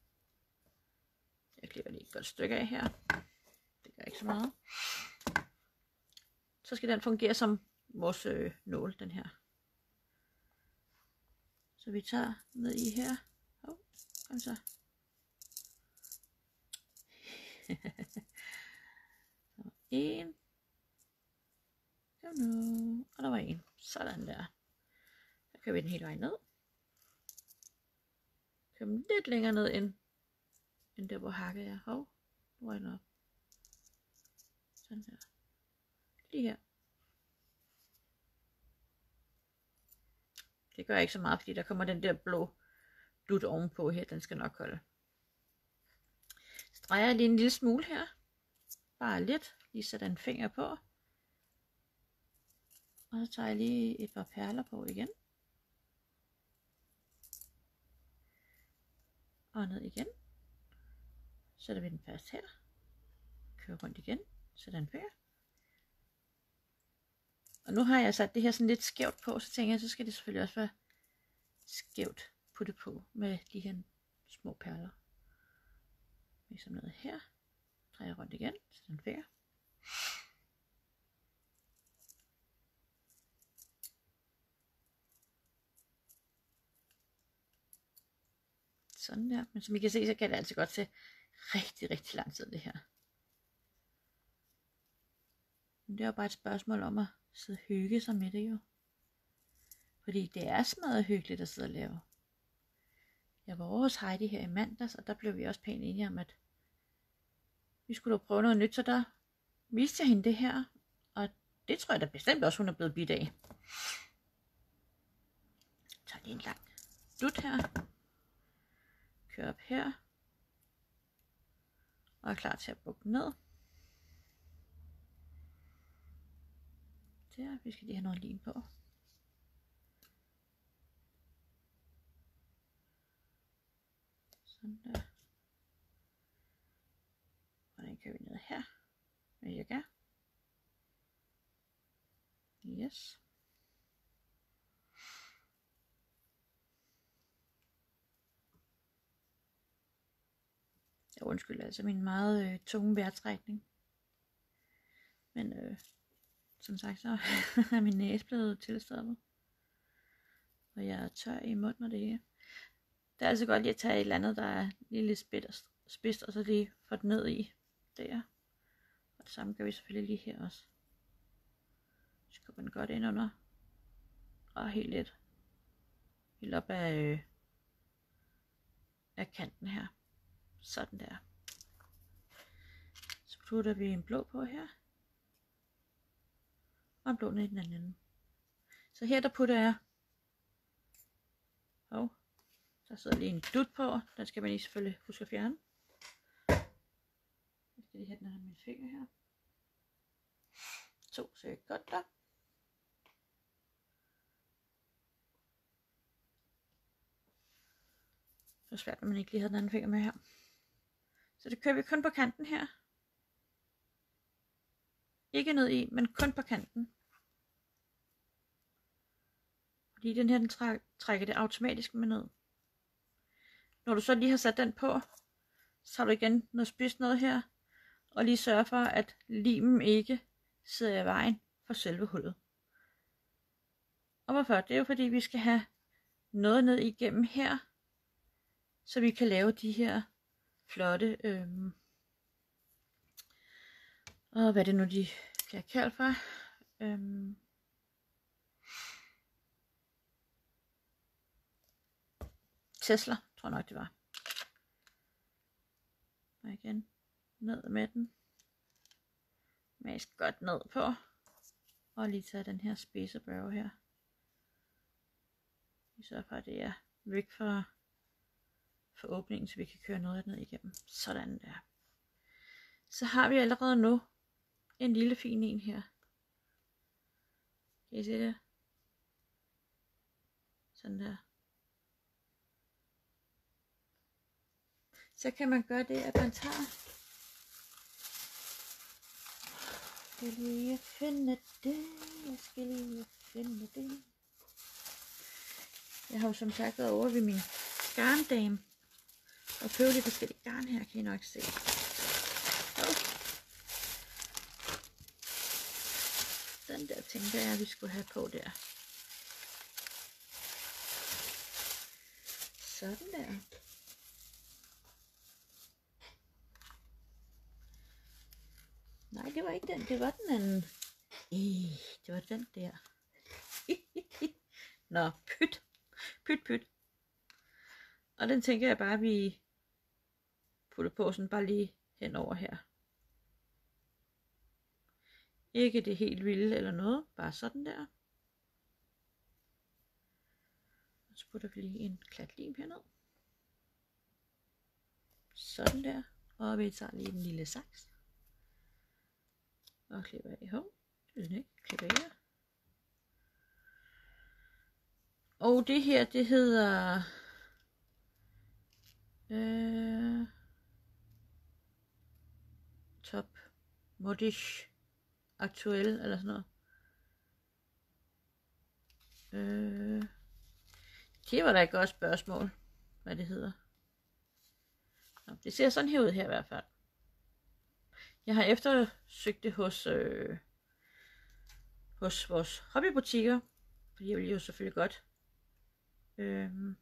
Jeg klipper lige et godt stykke af her. Det gør ikke så meget. Så skal den fungere som vores øh, nål, den her. Så vi tager ned i her. Oh, kom så. Der var en. Kom nu. Og der var en. Sådan der. Så kører vi den hele vejen ned. Kører den lidt længere ned end, end der hvor hakket er. Hov, nu var den op. Sådan der. Lige her. Det gør ikke så meget, fordi der kommer den der blå dut ovenpå her. Den skal nok holde. Streger jeg lige en lille smule her. Bare lidt. Lige sætter en finger på. Og så tager jeg lige et par perler på igen. Og ned igen. Sætter vi den fast her. Kører rundt igen. Sætter en finger. Og nu har jeg sat det her sådan lidt skævt på, så tænker jeg, så skal det selvfølgelig også være skævt puttet på med de her små perler. Ligesom noget her. Drejer jeg rundt igen, så den finger. Sådan der. Men som I kan se, så kan det altså godt tage rigtig, rigtig lang tid det her. Men det er jo bare et spørgsmål om at sidde og hygge sig med det jo. Fordi det er smadret hyggeligt at sidde og lave. Jeg var over hos Heidi her i mandags, og der blev vi også pænt enige om, at vi skulle da prøve noget nyt, så der viste jeg hende det her. Og det tror jeg da bestemt også, hun er blevet bidt af. Jeg tager lige en lang dut her. Kører op her. Og er klar til at bukke ned. Der, vi skal lige have noget lim på. Sådan der. Og den kører vi ned her. Mega. Yes. Jeg undskylder altså min meget øh, tunge vejrtrækning. Men øh, som sagt, så er min næse blevet tilstoppet. Og jeg er tør i munden og det hele. Det er altså godt lige at tage et eller andet, der er lige lidt spidst, og så lige få det ned i der. Og det samme gør vi selvfølgelig lige her også. Skubber den godt ind under. Og helt lidt. Helt op af, øh, af kanten her. Sådan der. Så putter vi en blå på her. Og en blå ned i den anden. Så her der putter jeg. Og der sidder lige en dut på. Den skal man lige selvfølgelig huske at fjerne. Jeg skal lige have den af min finger her. To så godt der. Det er svært, at man ikke lige havde den anden finger med her. Så det kører vi kun på kanten her. Ikke ned i, men kun på kanten. Fordi den her, den træk, trækker det automatisk med ned. Når du så lige har sat den på, så har du igen noget spids noget her. Og lige sørge for, at limen ikke sidder i vejen for selve hullet. Og hvorfor? Det er jo fordi, vi skal have noget ned igennem her, så vi kan lave de her flotte, øhm, og hvad er det nu, de bliver kaldt for? Øhm, Tesla, tror jeg nok det var. Og igen, ned med den. Mask godt ned på. Og lige tage den her spidserbørge her. Vi sørger for, at det er væk fra, fra åbningen, så vi kan køre noget af ned igennem. Sådan der. Så har vi allerede nu en lille fin en her. Kan I se det? Sådan der. Så kan man gøre det, at man tager. Jeg skal lige finde det. Jeg skal lige finde det. Jeg har jo som sagt været over ved min garndame og prøvet de forskellige garn her, kan I nok se. Oh. Den der tænker jeg, vi skulle have på der. Sådan der. Nej, det var ikke den, det var den anden. Ej, det var den der. Nå, pyt. Pyt, pyt. Og den tænker jeg bare, at vi putter på sådan bare lige henover her. Ikke det helt vilde eller noget, bare sådan der. Og så putter vi lige en klat lim herned. Sådan der. Og vi tager lige en lille saks. Og klipper af. Hov, det er den ikke. Klipper af her. Og det her, det hedder øh, Top Modish Aktuel eller sådan noget. Øh, det var da et godt spørgsmål, hvad det hedder. Nå, det ser sådan her ud her i hvert fald. Jeg har eftersøgt det hos, øh, hos vores hobbybutikker, fordi jeg vil jo selvfølgelig godt øh,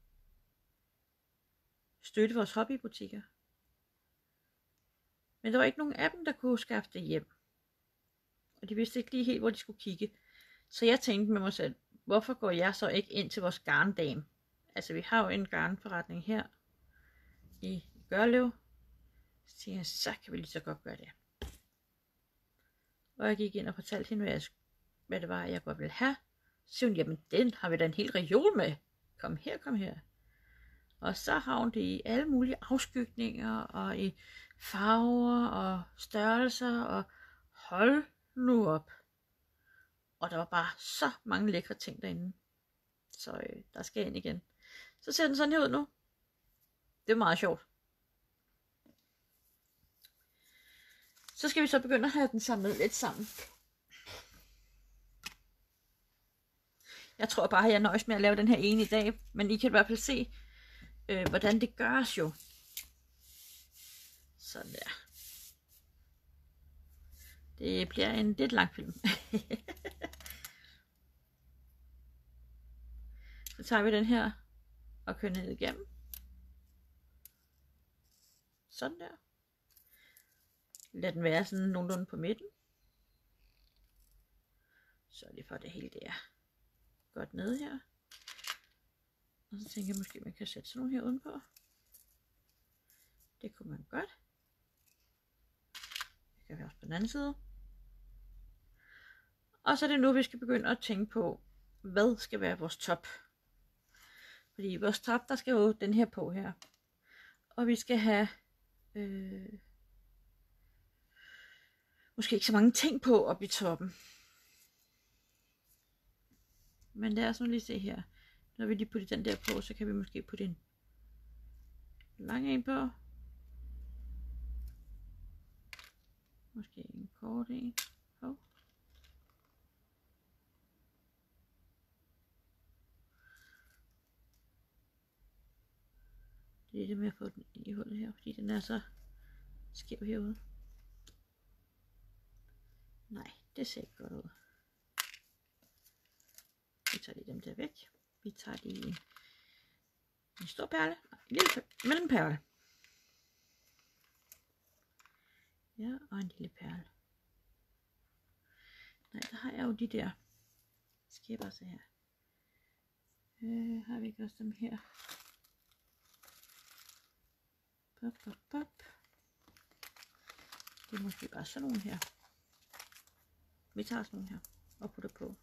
støtte vores hobbybutikker. Men der var ikke nogen af dem, der kunne skaffe det hjem. Og de vidste ikke lige helt, hvor de skulle kigge. Så jeg tænkte med mig selv, hvorfor går jeg så ikke ind til vores garndame? Altså vi har jo en garnforretning her i Gørlev. Så tænkte jeg, så kan vi lige så godt gøre det. Og jeg gik ind og fortalte hende, hvad, jeg, hvad det var, jeg godt ville have. Så siger hun, jamen den har vi da en hel reol med. Kom her, kom her. Og så har hun det i alle mulige afskygninger, og i farver, og størrelser, og hold nu op. Og der var bare så mange lækre ting derinde. Så øh, der skal jeg ind igen. Så ser den sådan her ud nu. Det er meget sjovt. Så skal vi så begynde at have den samlet lidt sammen. Jeg tror bare, at jeg nøjes med at lave den her ene i dag. Men I kan i hvert fald se, øh, hvordan det gøres jo. Sådan der. Det bliver en lidt lang film. Så tager vi den her og kører ned igennem. Sådan der. Lad den være sådan nogenlunde på midten. Så lige for det hele det er godt nede her. Og så tænker jeg måske, man kan sætte sådan nogle her udenpå. Det kunne man godt. Det kan vi også på den anden side. Og så er det nu, vi skal begynde at tænke på, hvad skal være vores top. Fordi vores top, der skal jo den her på her. Og vi skal have øh, måske ikke så mange ting på oppe i toppen. Men lad os nu lige se her. Når vi lige putter den der på, så kan vi måske putte en lang en på. Måske en kort en. Oh. Det er det med at få den ind i hullet her, fordi den er så skæv herude. Nej, det ser ikke godt ud. Vi tager lige dem der væk. Vi tager lige en, en stor perle, nej, en lille mellemperle. Ja, og en lille perle. Nej, der har jeg jo de der. Skal jeg bare se her. Øh, har vi ikke også dem her? Pop, pop, pop. Det er måske bare sådan nogle her. Vi tager sådan nogle her og putter på.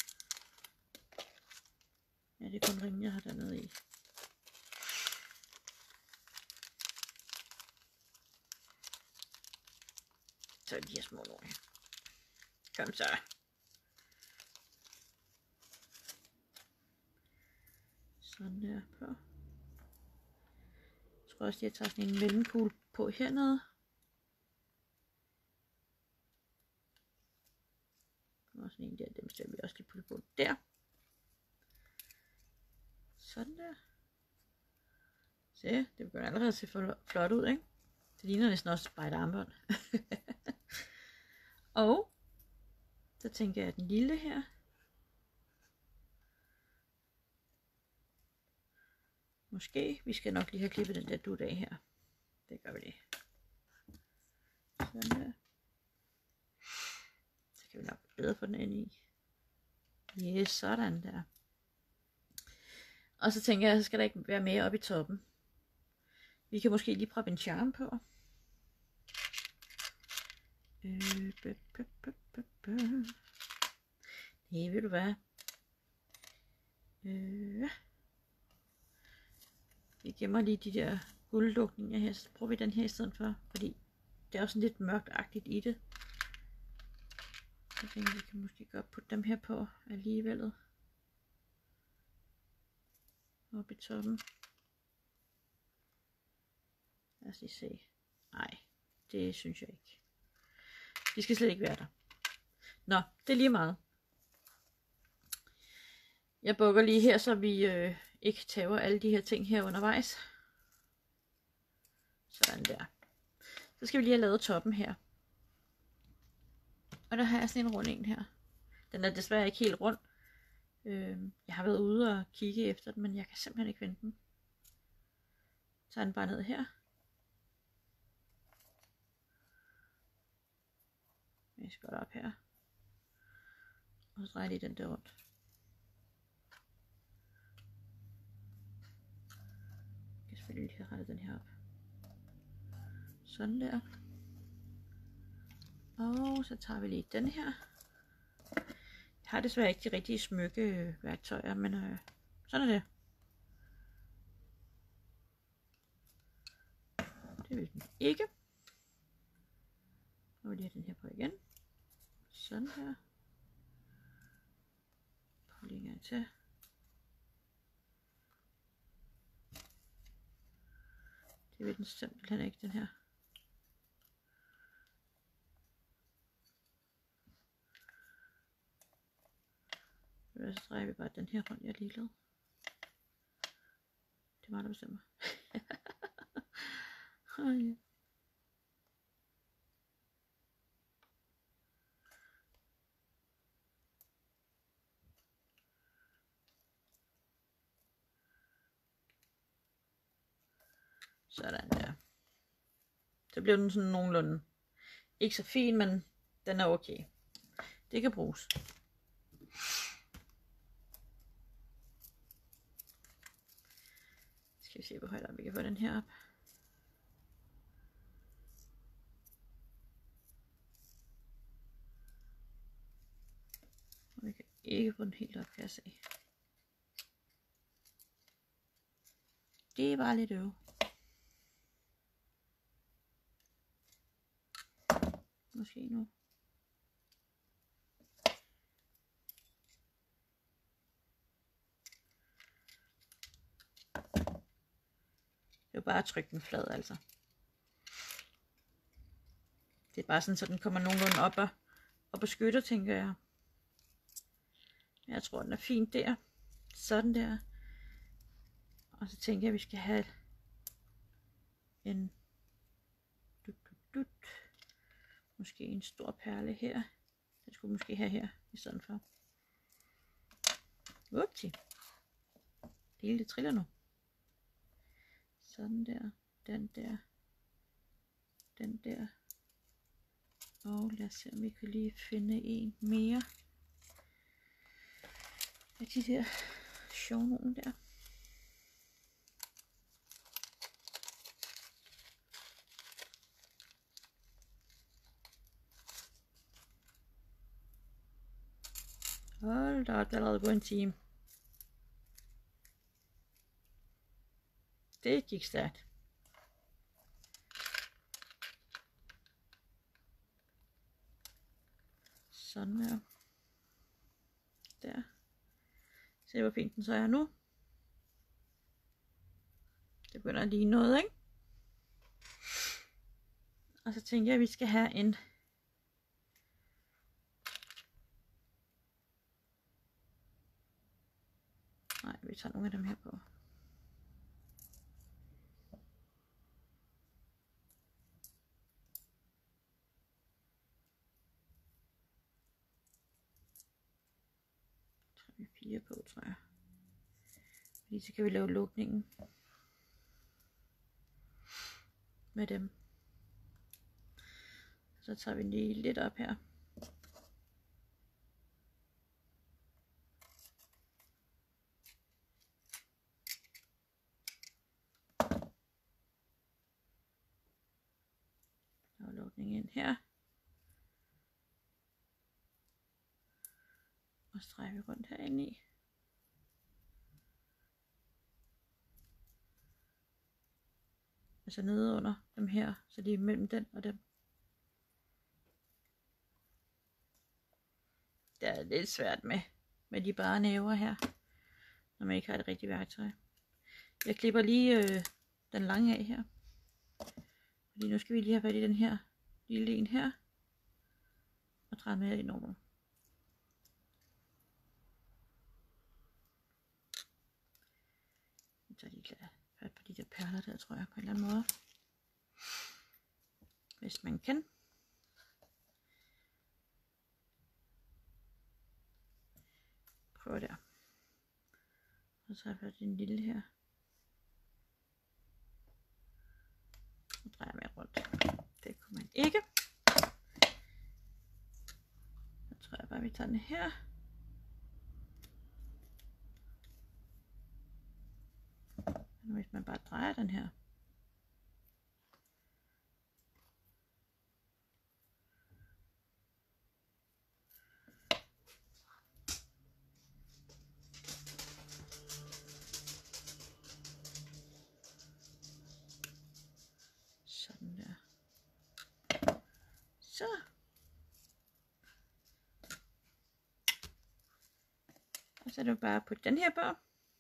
Ja, det er kun ringen, jeg har dernede i. Så de her små nogle her. Kom så. Sådan der på. Jeg tror også, jeg tager sådan en mellemkugle på hernede. Og sådan en der, dem skal vi også lige putte på der. Sådan der. Se, det begynder allerede at se flot ud, ikke? Det ligner næsten også spejderarmbånd. Og så tænker jeg, at den lille her. Måske, vi skal nok lige have klippet den der dut af her. Det gør vi lige. Sådan der. Så kan vi nok bedre få den ind i. Yes, sådan der. Og så tænker jeg, så skal der ikke være mere oppe i toppen. Vi kan måske lige proppe en charm på. Øh, bø, bø, bø, bø, bø. Nej, ved du hvad? Øh. Vi gemmer lige de der guldlukninger her, så bruger vi den her i stedet for, fordi det er også lidt mørkt-agtigt i det. Jeg tænker, vi kan måske godt putte dem her på alligevel. Oppe i toppen. Lad os lige se. Nej, det synes jeg ikke. De skal slet ikke være der. Nå, det er lige meget. Jeg bukker lige her, så vi øh, ikke tager alle de her ting her undervejs. Sådan der. Så skal vi lige have lavet toppen her. Og der har jeg sådan en rund en her. Den er desværre ikke helt rund. Øh, jeg har været ude og kigge efter den, men jeg kan simpelthen ikke finde den. Så tager den bare ned her. Jeg skal godt op her. Og så drejer lige den der rundt. Jeg kan selvfølgelig lige have rettet den her op. Sådan der. Og så tager vi lige den her. Jeg har desværre ikke de rigtige smykkeværktøjer, men øh, sådan er det. Det vil den ikke. Nu vil jeg lige have den her på igen. Sådan her. Prøv lige en gang til. Det vil den simpelthen ikke, den her. Så drejer vi bare den her rundt, jeg lige lavede. Det er mig, der bestemmer. Oh, ja. Sådan der. Så blev den sådan nogenlunde. Ikke så fin, men den er okay. Det kan bruges. Skal vi se, hvor højt vi kan få den her op. Og vi kan ikke få den helt op, kan jeg se. Det er bare lidt øv. Måske nu. Det er bare at trykke den flad, altså. Det er bare sådan, så den kommer nogenlunde op og, op og skytter, tænker jeg. Jeg tror, den er fint der. Sådan der. Og så tænker jeg, at vi skal have en dut, dut, dut. Måske en stor perle her. Den skulle måske have her i stedet for. Upti. Det hele det triller nu. Sådan der. Den der. Den der. Og lad os se om vi kan lige finde en mere. Af de der sjove nogen der. Hold da op, der er allerede gået en time. Det gik stærkt. Sådan der. Der. Se hvor fint den så er nu. Det begynder at ligne noget, ikke? Og så tænker jeg, at vi skal have en nej, vi tager nogle af dem her på. Så tager vi fire på, tror jeg. Fordi så kan vi lave lukningen med dem. Så tager vi lige lidt op her. Og lukning ind her. Og streger vi rundt herinde i. Altså nede under dem her, så de er mellem den og dem. Det er lidt svært med, med de bare næver her, når man ikke har det rigtige værktøj. Jeg klipper lige øh, den lange af her. Fordi nu skal vi lige have fat i den her lille en her. Og dreje med ind over. Jeg tager lige fat på de der perler der, tror jeg, på en eller anden måde. Hvis man kan. Prøv der. Og så har jeg fat i den lille her. Og drejer med rundt. Det kunne man ikke. Så tror jeg bare, vi tager den her. Og hvis man bare drejer den her. Sådan der. Så. Og så er det bare på den her bog.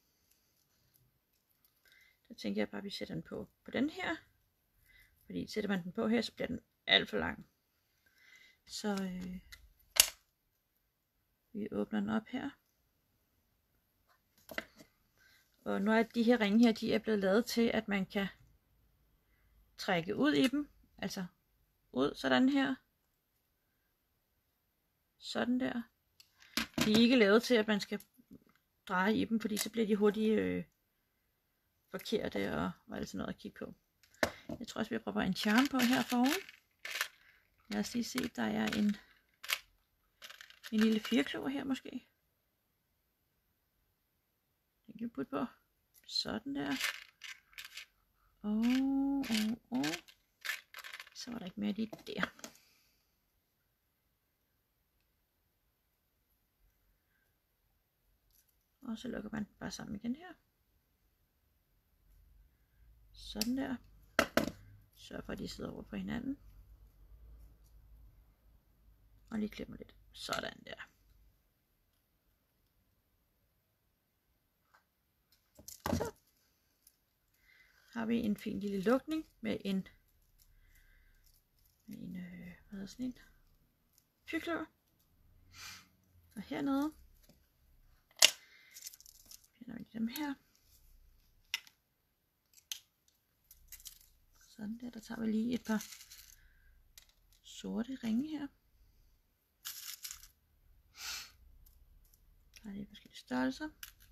Så tænker jeg bare, at vi sætter den på på den her. Fordi sætter man den på her, så bliver den alt for lang. Så øh, vi åbner den op her. Og nu er de her ringe her, de er blevet lavet til, at man kan trække ud i dem. Altså ud sådan her. Sådan der. De er ikke lavet til, at man skal dreje i dem, fordi så bliver de hurtigt øh, forkerte og, og alt sådan noget at kigge på. Jeg tror også, vi prøver en charm på her foran. Lad os lige se, der er en, en lille firkløver her måske. Den kan vi putte på. Sådan der. Og, og, og. Så var der ikke mere lige der. Og så lukker man bare sammen igen her. Sådan der. Sørg for, at de sidder over på hinanden. Og lige klemmer lidt. Sådan der. Så har vi en fin lille lukning med en, med en øh, hvad hedder sådan en? Fyrkløver. Og hernede finder vi dem her. Så Sådan der, der tager vi lige et par sorte ringe her. Der er lige forskellige størrelser.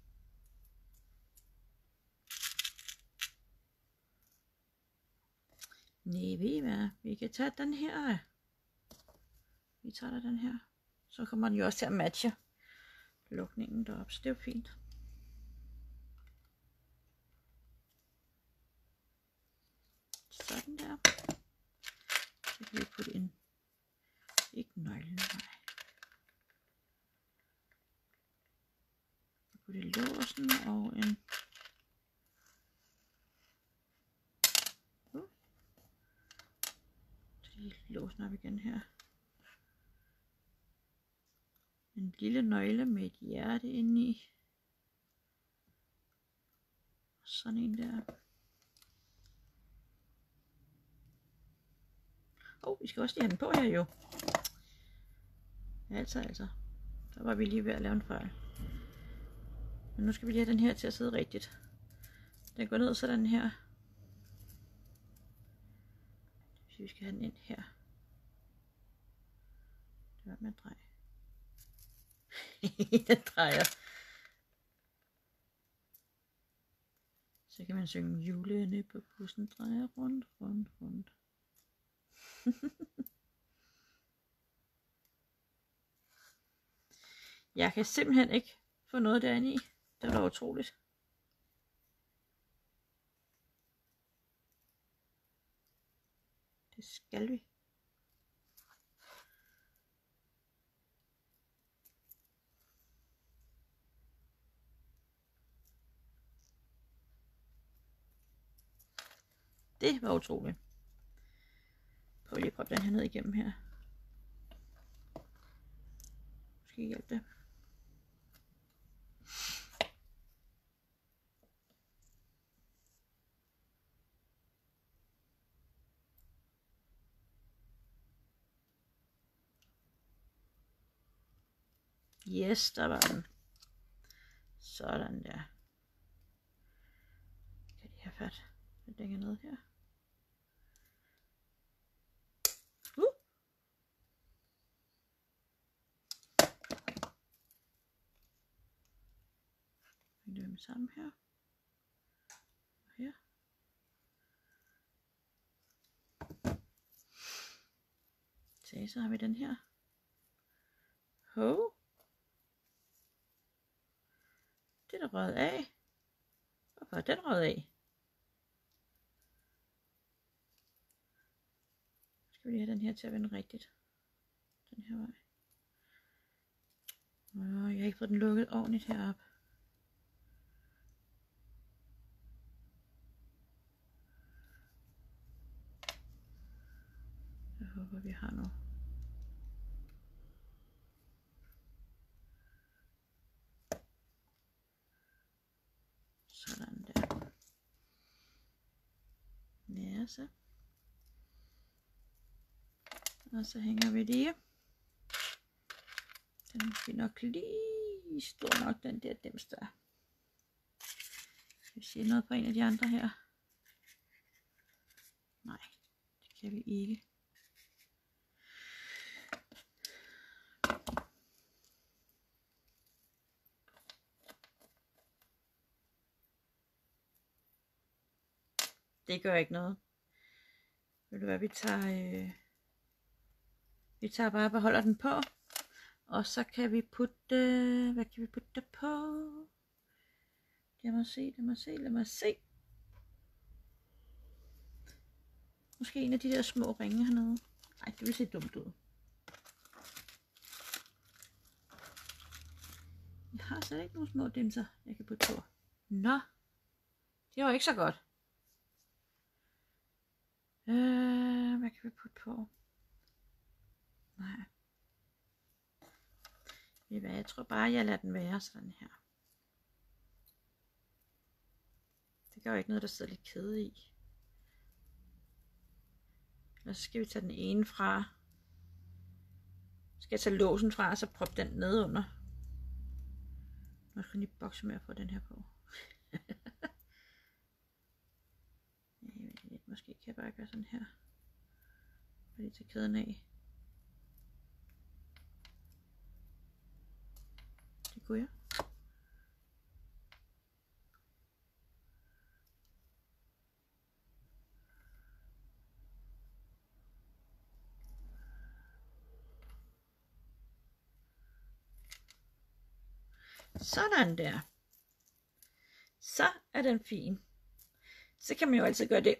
Nej, ved I hvad? Vi kan tage den her. Vi tager da den her. Så kommer den jo også til at matche lukningen deroppe, så det er jo fint. Sådan der. Så kan vi putte ind. Ikke nøglen, nej. Vi putte låsen og en. Uh. Så lige låsen op igen her. En lille nøgle med et hjerte inde i. Sådan en der. Åh, oh, vi skal også lige have den på her jo. Altså, altså. Der var vi lige ved at lave en fejl. Men nu skal vi lige have den her til at sidde rigtigt. Den går ned sådan her. Så vi skal have den ind her. Det var med at dreje. Den drejer. Så kan man synge juleende på bussen drejer rundt, rundt, rundt. Jeg kan simpelthen ikke få noget derinde i. Det er da utroligt. Det skal vi. Det var utroligt. Prøv lige at proppe den her ned igennem her. Måske hjælpe det. Yes, der var den. Sådan der. Kan de have fat lidt længere ned her. Uh. Vi løber dem sammen her. Og her. Se, så har vi den her. Hov. Det er der røget af. Hvorfor er den røget af? Skal vi lige have den her til at vende rigtigt. Den her vej. Åh, jeg har ikke fået den lukket ordentligt heroppe. Jeg håber vi har noget. Sådan der. Ja, så. Og så hænger vi lige. Den er måske nok lige stor nok, den der dims der. Skal vi se noget på en af de andre her? Nej, det kan vi ikke. Det gør ikke noget. Ved du hvad, vi tager, øh, vi tager bare og beholder den på. Og så kan vi putte, hvad kan vi putte der på? Lad mig se, lad mig se, lad mig se. Måske en af de der små ringe hernede. Nej, det vil se dumt ud. Jeg har slet ikke nogen små dimser, jeg kan putte på. Nå, det var ikke så godt. Øh, hvad kan vi putte på? Nej. Ved I hvad, jeg tror bare, jeg lader den være sådan her. Det gør jo ikke noget, der sidder lidt kæde i. Og så skal vi tage den ene fra. Så skal jeg tage låsen fra, og så proppe den ned under. Nu skal jeg lige bokse med at få den her på. Ja, måske kan jeg bare gøre sådan her. Og lige tage kæden af. Det kunne jeg. Sådan der. Så er den fin. Så kan man jo altid gøre det,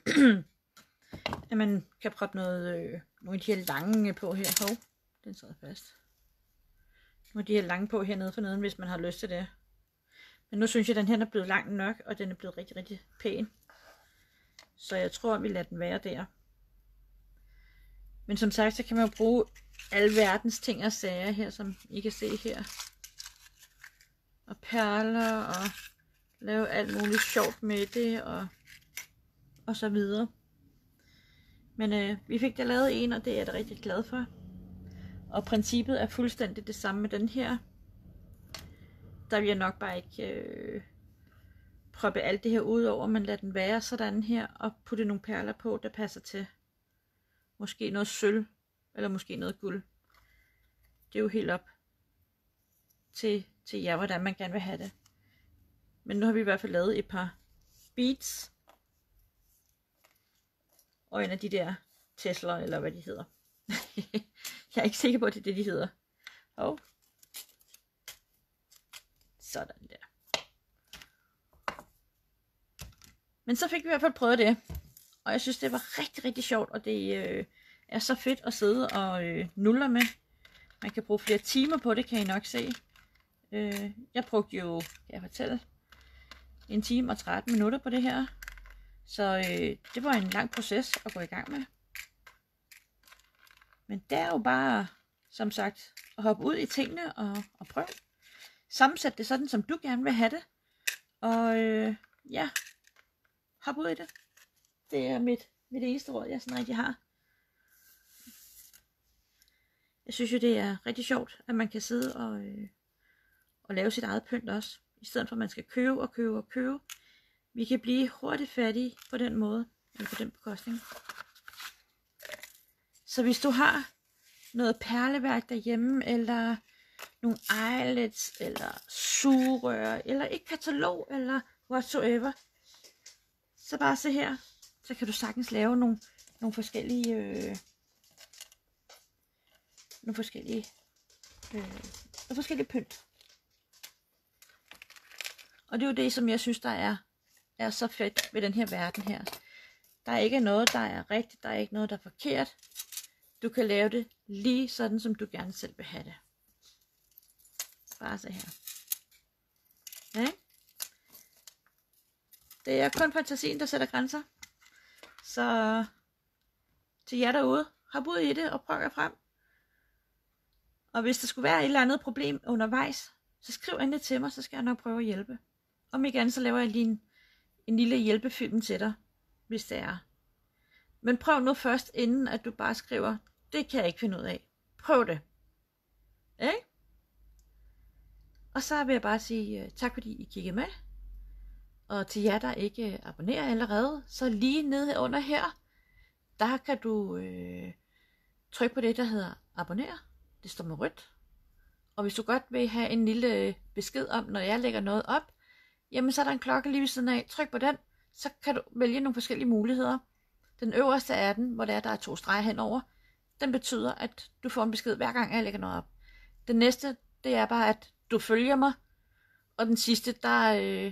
at man kan proppe noget, øh, nogle af de her lange på her. Hov, den sidder fast. Nogle af de her lange på hernede for neden, hvis man har lyst til det. Men nu synes jeg, at den her er blevet lang nok, og den er blevet rigtig, rigtig pæn. Så jeg tror, vi lader den være der. Men som sagt, så kan man jo bruge alle verdens ting og sager her, som I kan se her. Og perler, og lave alt muligt sjovt med det, og, og så videre. Men øh, vi fik da lavet en, og det er jeg da rigtig glad for. Og princippet er fuldstændig det samme med den her. Der vil jeg nok bare ikke øh, proppe alt det her ud over, men lad den være sådan her, og putte nogle perler på, der passer til. Måske noget sølv, eller måske noget guld. Det er jo helt op til, til jer, hvordan man gerne vil have det. Men nu har vi i hvert fald lavet et par beads. Og en af de der Tesla, eller hvad de hedder. Jeg er ikke sikker på, at det er det, de hedder. Og sådan der. Men så fik vi i hvert fald prøvet det. Og jeg synes, det var rigtig, rigtig sjovt. Og det øh, er så fedt at sidde og øh, nuller med. Man kan bruge flere timer på det, kan I nok se. Øh, jeg brugte jo, kan jeg fortælle, en time og tretten minutter på det her. Så øh, det var en lang proces at gå i gang med. Men det er jo bare, som sagt, at hoppe ud i tingene og, og prøve. Sammensæt det sådan, som du gerne vil have det. Og øh, ja, hop ud i det. Det er mit, mit eneste råd, jeg sådan rigtig har. Jeg synes jo, det er rigtig sjovt, at man kan sidde og, øh, og lave sit eget pynt også. I stedet for, at man skal købe og købe og købe. Vi kan blive hurtigt fattige på den måde, eller på den bekostning. Så hvis du har noget perleværk derhjemme, eller nogle eyelets, eller sugerør, eller et katalog, eller whatsoever, så bare se her, så kan du sagtens lave nogle, nogle forskellige, øh, nogle forskellige, øh, nogle forskellige pynt. Og det er jo det, som jeg synes, der er, er så fedt ved den her verden her. Der er ikke noget, der er rigtigt, der er ikke noget, der er forkert. Du kan lave det lige sådan, som du gerne selv vil have det. Bare så her. Ja. Det er kun fantasien, der sætter grænser. Så til jer derude, hop ud i det og prøv jer frem. Og hvis der skulle være et eller andet problem undervejs, så skriv endelig til mig, så skal jeg nok prøve at hjælpe. Om ikke andet, så laver jeg lige en, en lille hjælpefilm til dig, hvis det er. Men prøv nu først, inden at du bare skriver, det kan jeg ikke finde ud af. Prøv det. Okay? Og så vil jeg bare sige tak, fordi I kiggede med. Og til jer, der ikke abonnerer allerede, så lige nede under her, der kan du øh, trykke på det, der hedder abonner. Det står med rødt. Og hvis du godt vil have en lille besked om, når jeg lægger noget op, jamen så er der en klokke lige ved siden af. Tryk på den, så kan du vælge nogle forskellige muligheder. Den øverste er den, hvor der er, der er to streger henover. Den betyder, at du får en besked hver gang, jeg lægger noget op. Den næste, det er bare, at du følger mig. Og den sidste, der, øh,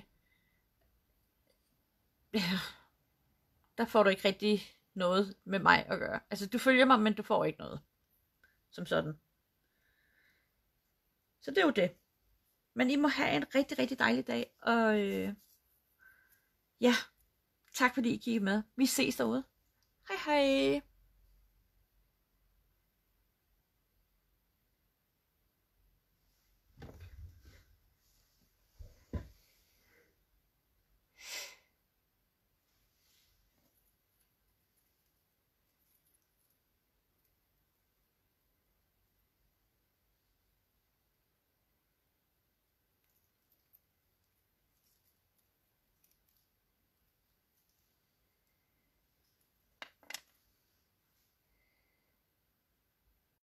ja, der får du ikke rigtig noget med mig at gøre. Altså, du følger mig, men du får ikke noget. Som sådan. Så det er jo det. Men I må have en rigtig, rigtig dejlig dag. Og øh, ja, tak fordi I kiggede med. Vi ses derude. Hej hej.